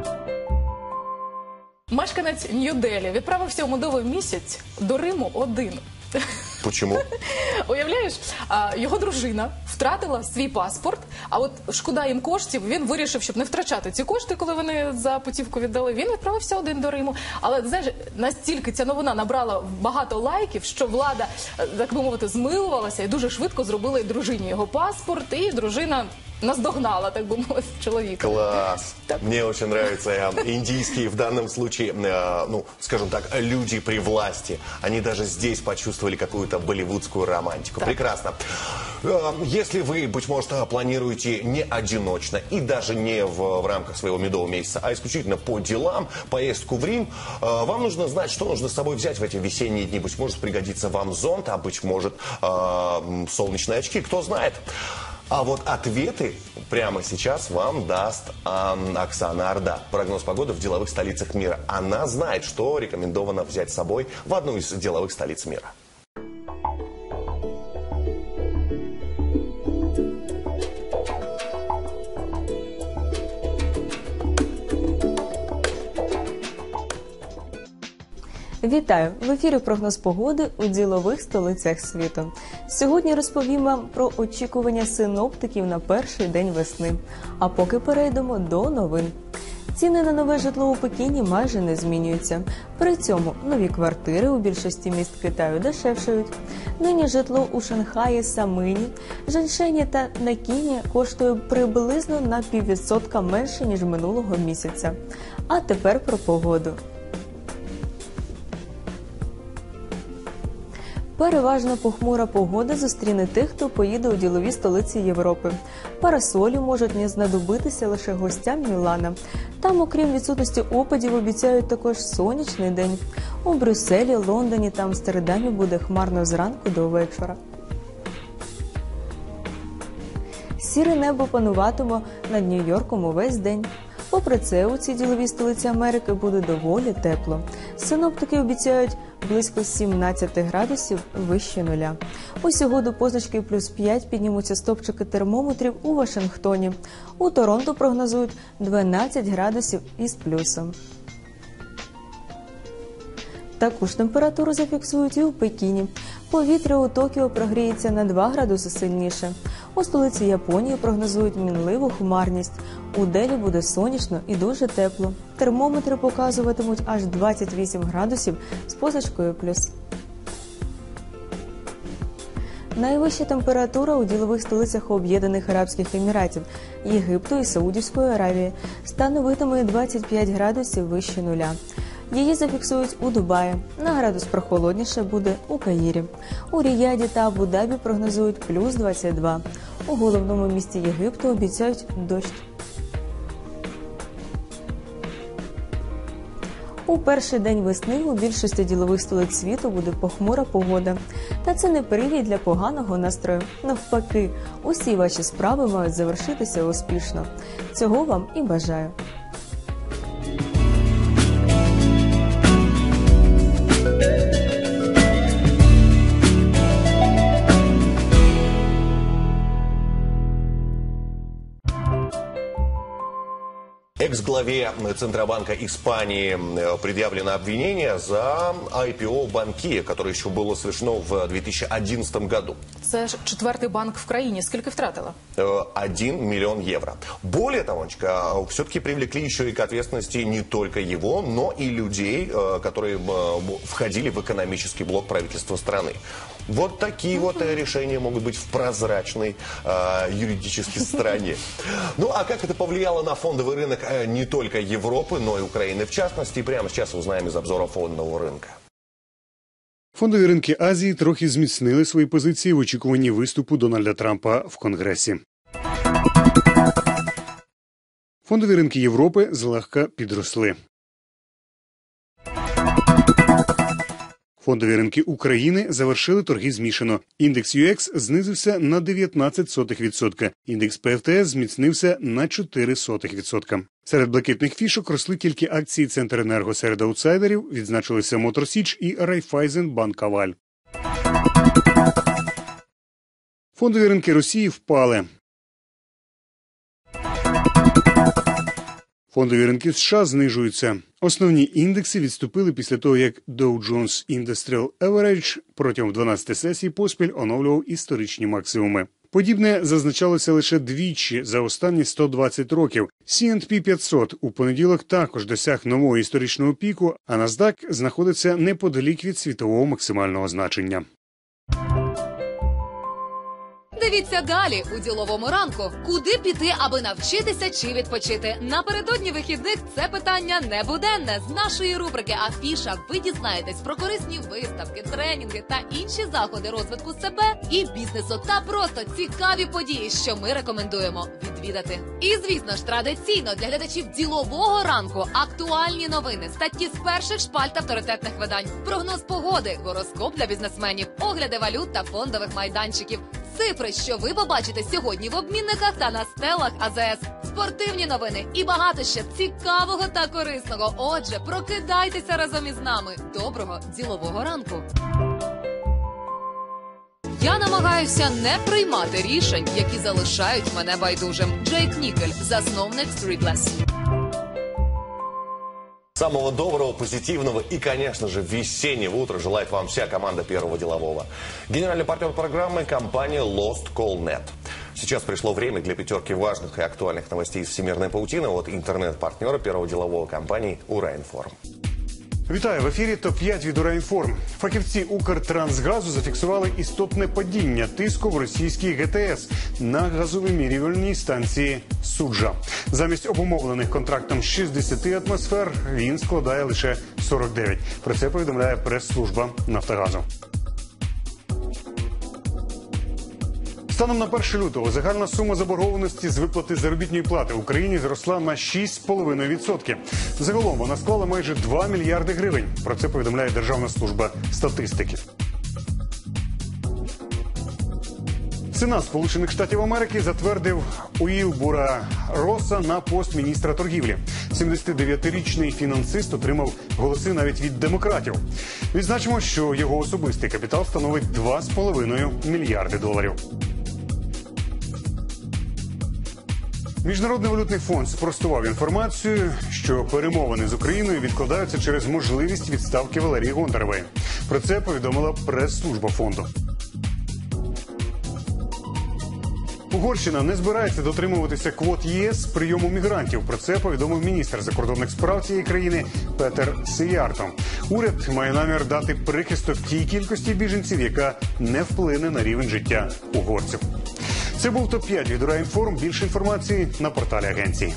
Мешканець Нью-Делі відправився у медовий місяць до Риму один. Чому? Уявляєш, його дружина втратила свій паспорт, а от шкода їм коштів, він вирішив, щоб не втрачати ці кошти, коли вони за путівку віддали, він відправився один до Риму. Але, знаєш, настільки ця новина набрала багато лайків, що влада, так би мовити, змилувалася і дуже швидко зробила і дружині його паспорт, і дружина наздогнала, так би мовити, чоловіка. Класс. Мне очень нравятся индийские, в данном случае, ну, скажем так, люди при власти. Они даже здесь почувствовали какую-то болливудскую романтику. Прекрасно. Если вы, быть может, планируете не одиночно и даже не в рамках своего медового месяца, а исключительно по делам, поездку в Рим, вам нужно знать, что нужно с собой взять в эти весенние дни. Быть может, пригодится вам зонт, а быть может, солнечные очки, кто знает. А вот ответы прямо сейчас вам даст Оксана Орда. Прогноз погоды в деловых столицах мира. Она знает, что рекомендовано взять с собой в одну из деловых столиц мира. Вітаю! В ефірі прогноз погоди у ділових столицях світу. Сьогодні розповім вам про очікування синоптиків на перший день весни. А поки перейдемо до новин. Ціни на нове житло у Пекіні майже не змінюються. При цьому нові квартири у більшості міст Китаю дешевшають. Нині житло у Шанхаї, Самині, Женшені та Накіні коштує приблизно на 0,5% менше, ніж минулого місяця. А тепер про погоду. Переважно похмура погода зустріне тих, хто поїде у ділові столиці Європи. Парасолі можуть не знадобитися лише гостям Мілана. Там, окрім відсутності опадів, обіцяють також сонячний день. У Брюсселі, Лондоні та Амстердамі буде хмарно зранку до вечора. Сіре небо пануватиме над Нью-Йорком увесь день. Попри це, у цій діловій столиці Америки буде доволі тепло. Синоптики обіцяють близько 17 градусів вище нуля. Усього до позначки плюс 5 піднімуться стопчики термометрів у Вашингтоні. У Торонто прогнозують 12 градусів із плюсом. Таку ж температуру зафіксують і у Пекіні. Повітря у Токіо прогріється на 2 градуси сильніше. У столиці Японії прогнозують мінливу хмарність. У Делі буде сонячно і дуже тепло. Термометри показуватимуть аж 28 градусів з позначкою плюс. Найвища температура у ділових столицях Об'єднаних Арабських Еміратів, Єгипту і Саудівської Аравії становитиме 25 градусів вище нуля. Її зафіксують у Дубаї. На градус прохолодніше буде у Каїрі. У Ріяді та Абу-Дабі прогнозують плюс 22. У головному місті Єгипту обіцяють дощ. У перший день весни у більшості ділових столиць світу буде похмура погода. Та це не привід для поганого настрою. Навпаки, усі ваші справи мають завершитися успішно. Цього вам і бажаю. Экс-главе Центробанка Испании предъявлено обвинение за IPO Банкия, которое еще было совершено в 2011 году. Це ж четвертий банк в країні. Скільки втратила? 1 миллион евро. Более того, все-таки привлекли еще и к ответственности не только его, но и людей, которые входили в экономический блок правительства страны. Вот такие вот решения могут быть в прозрачной юридической стране. Ну, а как это повлияло на фондовый рынок не только Европы, но и Украины в частности? Прямо сейчас узнаем из обзора фондового рынка. Фондові ринки Азії трохи зміцнили свої позиції в очікуванні виступу Дональда Трампа в Конгресі. Фондові ринки Європи злегка підросли. Фондові ринки України завершили торги змішано. Індекс UX знизився на 0,19%. Індекс ПФТС зміцнився на 0,04%. Серед блакитних фішок росли тільки акції Центренерго. Серед аутсайдерів відзначилися Моторсіч і Райфайзенбанк Аваль. Фондові ринки Росії впали. Фондові ринки США знижуються. Основні індекси відступили після того, як Dow Jones Industrial Average протягом 12 сесій поспіль оновлював історичні максимуми. Подібне зазначалося лише двічі за останні 120 років. S&P 500 у понеділок також досяг нового історичного піку, а NASDAQ знаходиться неподалік від світового максимального значення. Дивіться далі у діловому ранку. Куди піти, аби навчитися чи відпочити? Напередодні вихідних це питання не буденне. З нашої рубрики «Афіша» ви дізнаєтесь про корисні виставки, тренінги та інші заходи розвитку себе і бізнесу та просто цікаві події, що ми рекомендуємо відвідати. І, звісно ж, традиційно для глядачів ділового ранку актуальні новини, статті з перших шпальт авторитетних видань, прогноз погоди, гороскоп для бізнесменів, огляди валют та фондових майданчиків, цифри, що ви побачите сьогодні в обмінниках та на стелах АЗС, спортивні новини і багато ще цікавого та корисного. Отже, прокидайтеся разом із нами. Доброго ділового ранку! Я намагаюся не приймати рішень, які залишають мене байдужим. Джейк Нікель, засновник Streetless. Самого доброго, позитивного и, конечно же, весеннего утра желает вам вся команда Первого делового. Генеральный партнер программы – компания Lost Call Net. Сейчас пришло время для пятерки важных и актуальных новостей из всемирной паутины от интернет-партнера Первого делового компании «Ураинформ». Вітаю! В ефірі ТОП-5 від «Ураінформ». Фахівці «Укртрансгазу» зафіксували істотне падіння тиску в російській ГТС на газовимірювальній станції «Суджа». Замість обумовлених контрактом 60 атмосфер він складає лише 49. Про це повідомляє прес-служба «Нафтогазу». Станом на 1 лютого загальна сума заборгованості з виплати заробітної плати в Україні зросла на 6,5%. Загалом вона склала майже 2 мільярди гривень. Про це повідомляє Державна служба статистики. Сенат Сполучених Штатів Америки затвердив Уілбура Роса на пост міністра торгівлі. 79-річний фінансист отримав голоси навіть від демократів. Відзначимо, що його особистий капітал становить 2,5 мільярди доларів. Міжнародний валютний фонд спростував інформацію, що перемовини з Україною відкладаються через можливість відставки Валерії Гонтаревої. Про це повідомила прес-служба фонду. Угорщина не збирається дотримуватися квот ЄС прийому мігрантів. Про це повідомив міністр закордонних справ цієї країни Петер Сіярто. Уряд має намір дати прихисток тій кількості біженців, яка не вплине на рівень життя угорців. Це був ТОП-5 від «Ураінформ». Більше інформації на порталі агенції.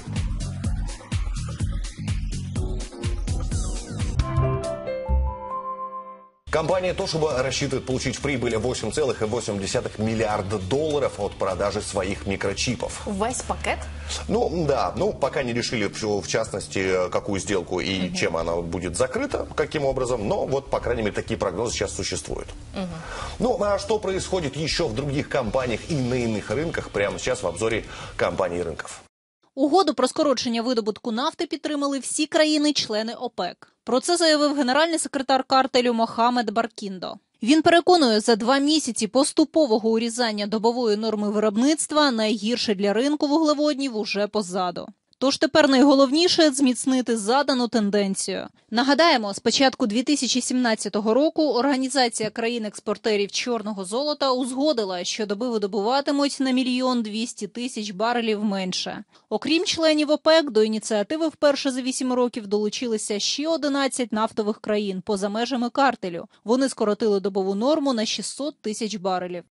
Компания Toshiba рассчитывает получить в прибыли 8,8 миллиарда долларов от продажи своих микрочипов. Весь пакет? Ну, да. Ну, пока не решили, в частности, какую сделку и чем она будет закрыта, каким образом. Но вот, по крайней мере, такие прогнозы сейчас существуют. Ну, а что происходит еще в других компаниях и на иных рынках, прямо сейчас в обзоре компаний рынков. Угоду про скорочення видобутку нафти підтримали всі країни-члени ОПЕК. Про це заявив генеральний секретар картелю Мохаммед Баркіндо. Він переконує, за 2 місяці поступового урізання добової норми виробництва найгірше для ринку вуглеводнів уже позаду. Тож тепер найголовніше – зміцнити задану тенденцію. Нагадаємо, з початку 2017 року Організація країн-експортерів чорного золота узгодила, що доби видобуватимуть на 1 200 000 барелів менше. Окрім членів ОПЕК, до ініціативи вперше за 8 років долучилися ще 11 нафтових країн поза межами картелю. Вони скоротили добову норму на 600 000 барелів.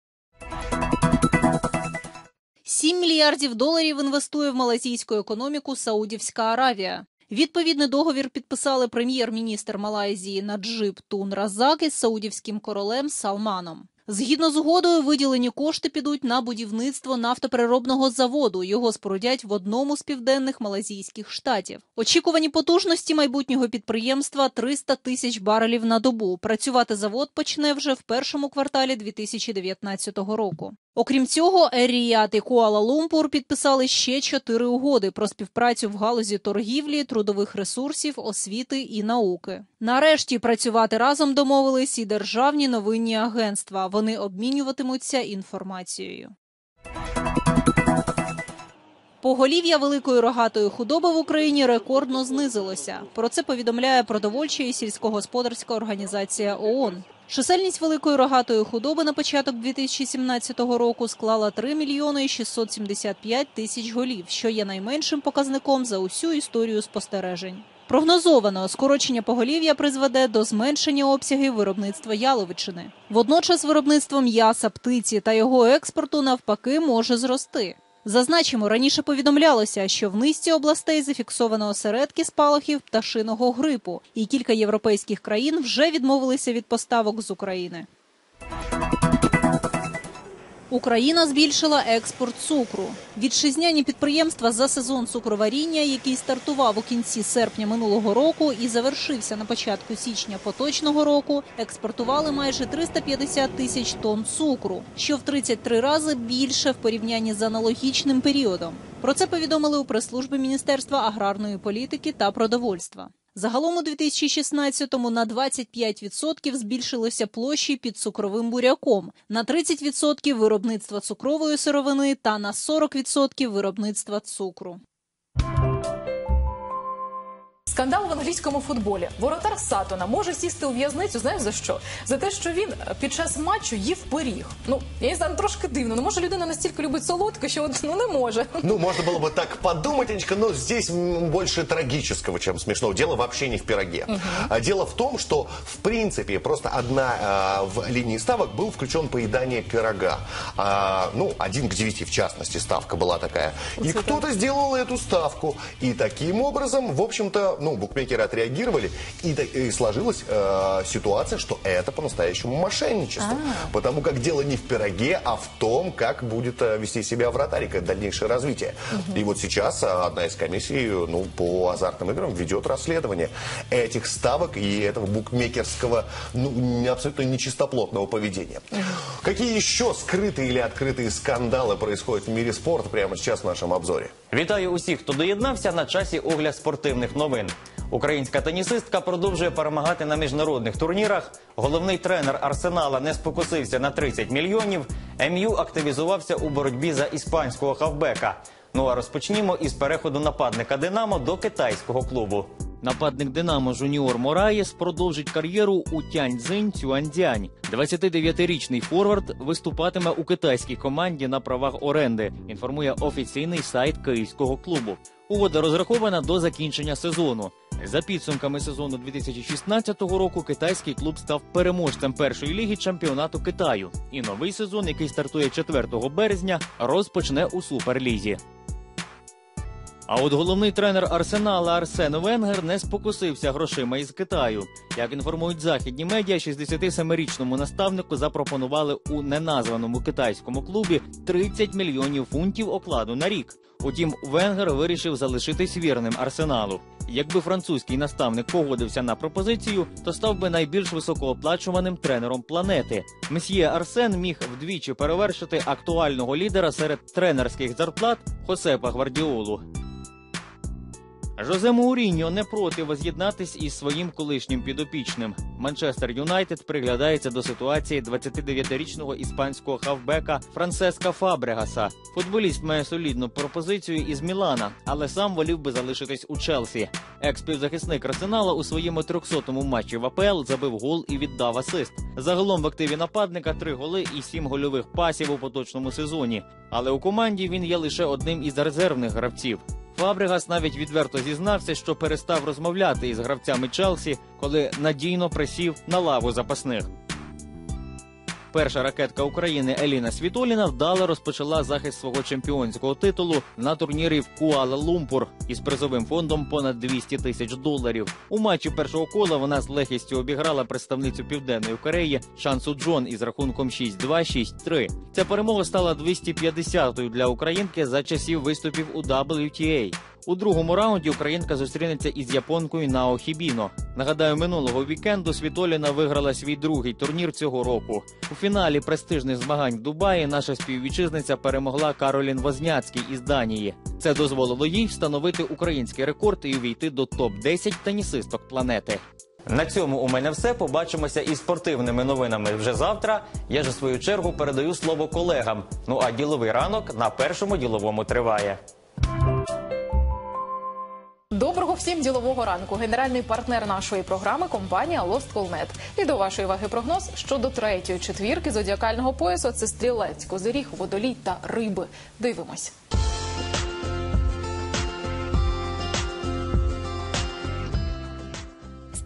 7 мільярдів доларів інвестує в малайзійську економіку Саудівська Аравія. Відповідний договір підписали прем'єр-міністр Малайзії Наджиб Тун Разак із саудівським королем Салманом. Згідно з угодою, виділені кошти підуть на будівництво нафтопереробного заводу. Його спорудять в одному з південних малайзійських штатів. Очікувані потужності майбутнього підприємства – 300 000 барелів на добу. Працювати завод почне вже в першому кварталі 2019 року. Окрім цього, Ер-Ріяд і Куала-Лумпур підписали ще 4 угоди про співпрацю в галузі торгівлі, трудових ресурсів, освіти і науки. Нарешті працювати разом домовились і державні новинні агентства. Вони обмінюватимуться інформацією. Поголів'я великої рогатої худоби в Україні рекордно знизилося. Про це повідомляє продовольча і сільськогосподарська організація ООН. Чисельність великої рогатої худоби на початок 2017 року склала 3 мільйони 675 тисяч голів, що є найменшим показником за усю історію спостережень. Прогнозовано, скорочення поголів'я призведе до зменшення обсягів виробництва яловичини. Водночас виробництво м'яса, птиці та його експорту навпаки може зрости. Зазначимо, раніше повідомлялося, що в низці областей зафіксовано осередки спалахів пташиного грипу, і кілька європейських країн вже відмовилися від поставок з України. Україна збільшила експорт цукру. Вітчизняні підприємства за сезон цукроваріння, який стартував у кінці серпня минулого року і завершився на початку січня поточного року, експортували майже 350 тисяч тонн цукру, що в 33 рази більше в порівнянні з аналогічним періодом. Про це повідомили у прес-службі Міністерства аграрної політики та продовольства. Загалом у 2016-му на 25% збільшилося площі під цукровим буряком, на 30% виробництва цукрової сировини та на 40% виробництва цукру. Скандал в англійському футболі. Воротар Саттона може сісти у в'язницю, знаєш за що? За те, що він під час матчу їв пиріг. Я не знаю, трошки дивно. Може людина настільки любить солодке, що не може. Можно было бы так подумать, Анечка, но здесь больше трагического, чем смешного. Дело вообще не в пироге. Дело в том, что, в принципе, просто в линии ставок был включен поедание пирога. 1 к 9, в частности, ставка была такая. И кто-то сделал эту ставку. И таким образом, в общем-то, букмекеры отреагировали, и сложилась ситуация, что это по-настоящему мошенничество. Потому как дело не в пироге, а в том, как будет вести себя вратарь, как дальнейшее развитие. И вот сейчас одна из комиссий по азартным играм ведет расследование этих ставок и этого букмекерского абсолютно нечистоплотного поведения. Какие еще скрытые или открытые скандалы происходят в мире спорта прямо сейчас в нашем обзоре? Вітаю усіх, хто доєднався. На часі огляд спортивних новин. Українська тенісистка продовжує перемагати на міжнародних турнірах. Головний тренер Арсенала не спокусився на 30 мільйонів. МЮ активізувався у боротьбі за іспанського хавбека. А розпочнімо із переходу нападника «Динамо» до китайського клубу. Нападник «Динамо» Жуніор Мораєс продовжить кар'єру у Тяньцзинь Цюаньцзянь. 29-річний форвард виступатиме у китайській команді на правах оренди, інформує офіційний сайт київського клубу. Угода розрахована до закінчення сезону. За підсумками сезону 2016 року китайський клуб став переможцем першої ліги чемпіонату Китаю. І новий сезон, який стартує 4 березня, розпочне у Суперлізі. А от головний тренер Арсенала Арсен Венгер не спокусився грошима із Китаю. Як інформують західні медіа, 67-річному наставнику запропонували у неназваному китайському клубі 30 мільйонів фунтів окладу на рік. Утім, Венгер вирішив залишитись вірним Арсеналу. Якби французький наставник погодився на пропозицію, то став би найбільш високооплачуваним тренером планети. Месьє Арсен міг вдвічі перевершити актуального лідера серед тренерських зарплат Хосепа Гвардіолу. Жозе Моуріньо не проти воз'єднатись із своїм колишнім підопічним. Манчестер Юнайтед приглядається до ситуації 29-річного іспанського хавбека Франсеска Фабрегаса. Футболіст має солідну пропозицію із Мілана, але сам волів би залишитись у Челсі. Екс-півзахисник Арсенала у своєму 300-му матчі в АПЛ забив гол і віддав асист. Загалом в активі нападника 3 голи і 7 гольових пасів у поточному сезоні. Але у команді він є лише одним із резервних гравців. Фабрегас навіть відверто зізнався, що перестав розмовляти із гравцями Челсі, коли надійно присів на лаву запасних. Перша ракетка України Еліна Світоліна вдало розпочала захист свого чемпіонського титулу на турнірі в Куала-Лумпур із призовим фондом понад $200 тисяч. У матчі першого кола вона з легкістю обіграла представницю Південної Кореї Чан Су-джон із рахунком 6-2, 6-3. Ця перемога стала 250-ю для українки за часів виступів у WTA. У другому раунді українка зустрінеться із японкою Нао Хібіно. Нагадаю, минулого вікенду Світоліна виграла свій другий турнір цього року. У фіналі престижних змагань в Дубаї наша співвітчизниця перемогла Каролін Возняцькій із Данії. Це дозволило їй встановити український рекорд і увійти до топ-10 тенісисток планети. На цьому у мене все. Побачимося із спортивними новинами вже завтра. Я ж у свою чергу передаю слово колегам. А діловий ранок на першому діловому триває. Доброго всім ділового ранку. Генеральний партнер нашої програми – компанія Lostcall.net. І до вашої уваги прогноз щодо 3-ї четвірки зодіакального поясу – це Стрілець, Козиріг, Водолій та Риби. Дивимось.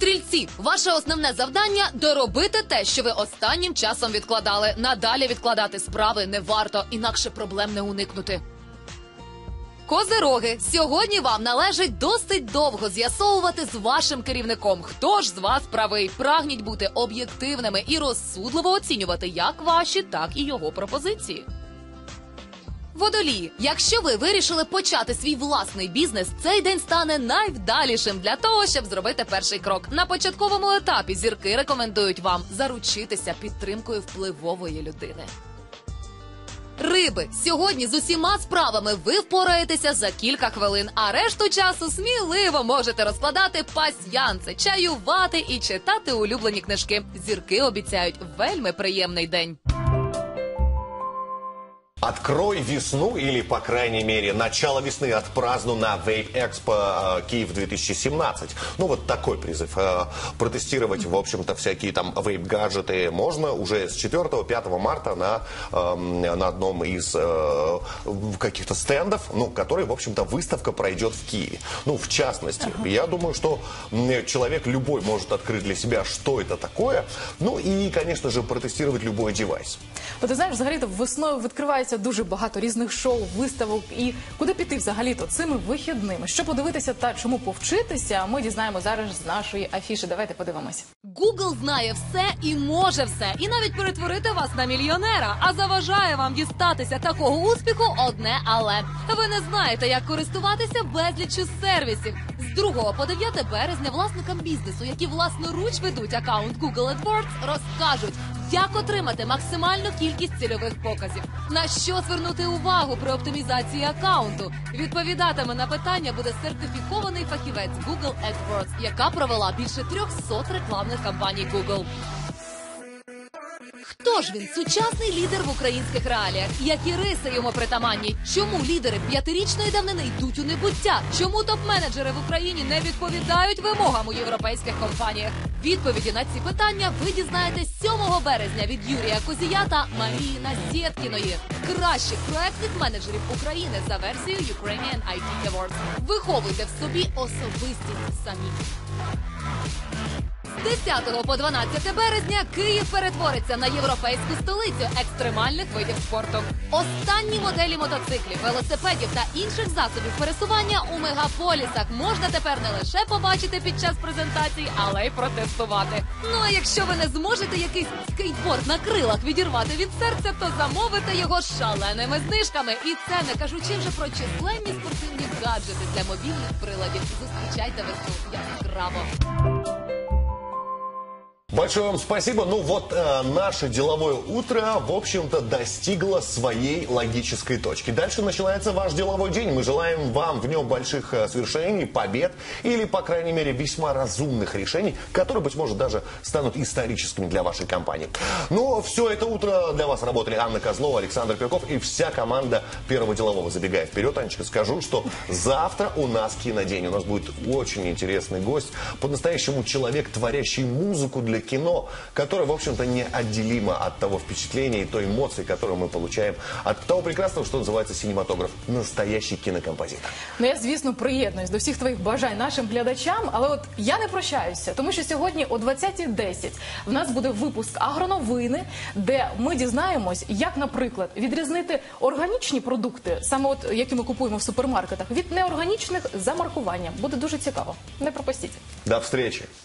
Стрільці, ваше основне завдання – доробити те, що ви останнім часом відкладали. Надалі відкладати справи не варто, інакше проблем не уникнути. Козироги, сьогодні вам належить досить довго з'ясовувати з вашим керівником, хто ж з вас правий. Прагніть бути об'єктивними і розсудливо оцінювати як ваші, так і його пропозиції. Водолії, якщо ви вирішили почати свій власний бізнес, цей день стане найвдалішим для того, щоб зробити перший крок. На початковому етапі зірки рекомендують вам заручитися підтримкою впливової людини. Риби, сьогодні з усіма справами ви впораєтеся за кілька хвилин, а решту часу сміливо можете розкладати пасьянси, чаювати і читати улюблені книжки. Зірки обіцяють вельми приємний день. Открой весну или, по крайней мере, начало весны отпразднуй на Vape Expo Киев 2017. Ну, вот такой призыв. Протестировать, в общем-то, всякие там вейп-гаджеты можно уже с 4-5 марта на одном из каких-то стендов, ну, который, в общем-то, выставка пройдет в Киеве. Ну, в частности, я думаю, что человек любой может открыть для себя, что это такое, ну, и, конечно же, протестировать любой девайс. Бо ти знаєш, взагалі-то весною відкривається дуже багато різних шоу, виставок. І куди піти взагалі-то цими вихідними? Що подивитися та чому повчитися, ми дізнаємо зараз з нашої афіши. Давайте подивимося. Google знає все і може все. І навіть перетворити вас на мільйонера. А заважає вам дістатися такого успіху одне але. Ви не знаєте, як користуватися безліччю сервісів. З 2 по 9 березня власникам бізнесу, які власноруч ведуть акаунт Google AdWords, розкажуть, як отримати максимальну кількість цільових показів. На що звернути увагу при оптимізації акаунту? Відповідатиме на питання буде сертифікований фахівець Google AdWords, яка провела більше 300 рекламних кампаній Google. Хто ж він? Сучасний лідер в українських реаліях. Які риси йому притаманні? Чому лідери 5-річної давнини йдуть у небуття? Чому топ-менеджери в Україні не відповідають вимогам у європейських компаніях? Відповіді на ці питання ви дізнаєтесь 7 березня від Юрія Козія та Марії Насєткіної, кращих проектних менеджерів України за версією Ukrainian IT Awards. Виховуйте в собі особистість самі. З 10 по 12 березня Київ перетвориться на європейську столицю екстремальних видів спорту. Останні моделі мотоциклів, велосипедів та інших засобів пересування у мегаполісах можна тепер не лише побачити під час презентацій, але й протестувати. Ну а якщо ви не зможете якийсь скейтборд на крилах відірвати від серця, то замовите його з шаленими знижками. І це не кажучи вже про численні спортивні гаджети для мобільних приладів. Зустрічайте весну яскраво. Большое вам спасибо. Ну вот наше деловое утро, в общем-то, достигло своей логической точки. Дальше начинается ваш деловой день. Мы желаем вам в нем больших свершений, побед или, по крайней мере, весьма разумных решений, которые, быть может, даже станут историческими для вашей компании. Но все это утро для вас работали Анна Козлова, Александр Пирков и вся команда Первого делового. Забегая вперед, Анечка, скажу, что завтра у нас кинодень. У нас будет очень интересный гость, по-настоящему человек, творящий музыку для кино, которое, в общем-то, неотделимо от того впечатления и той эмоции, которую мы получаем от того прекрасного, что называется синематограф. Настоящий кинокомпозитор. Ну, я, звісно, приєднуюсь до всіх твоїх бажань нашим глядачам, але от я не прощаюся, тому що сьогодні о 20:10 в нас буде випуск «Агроновини», де ми дізнаємось, як, наприклад, відрізнити органічні продукти, саме от, які ми купуємо в супермаркетах, від неорганічних за маркуванням. Буде дуже цікаво. Не пропустіть. До встречи.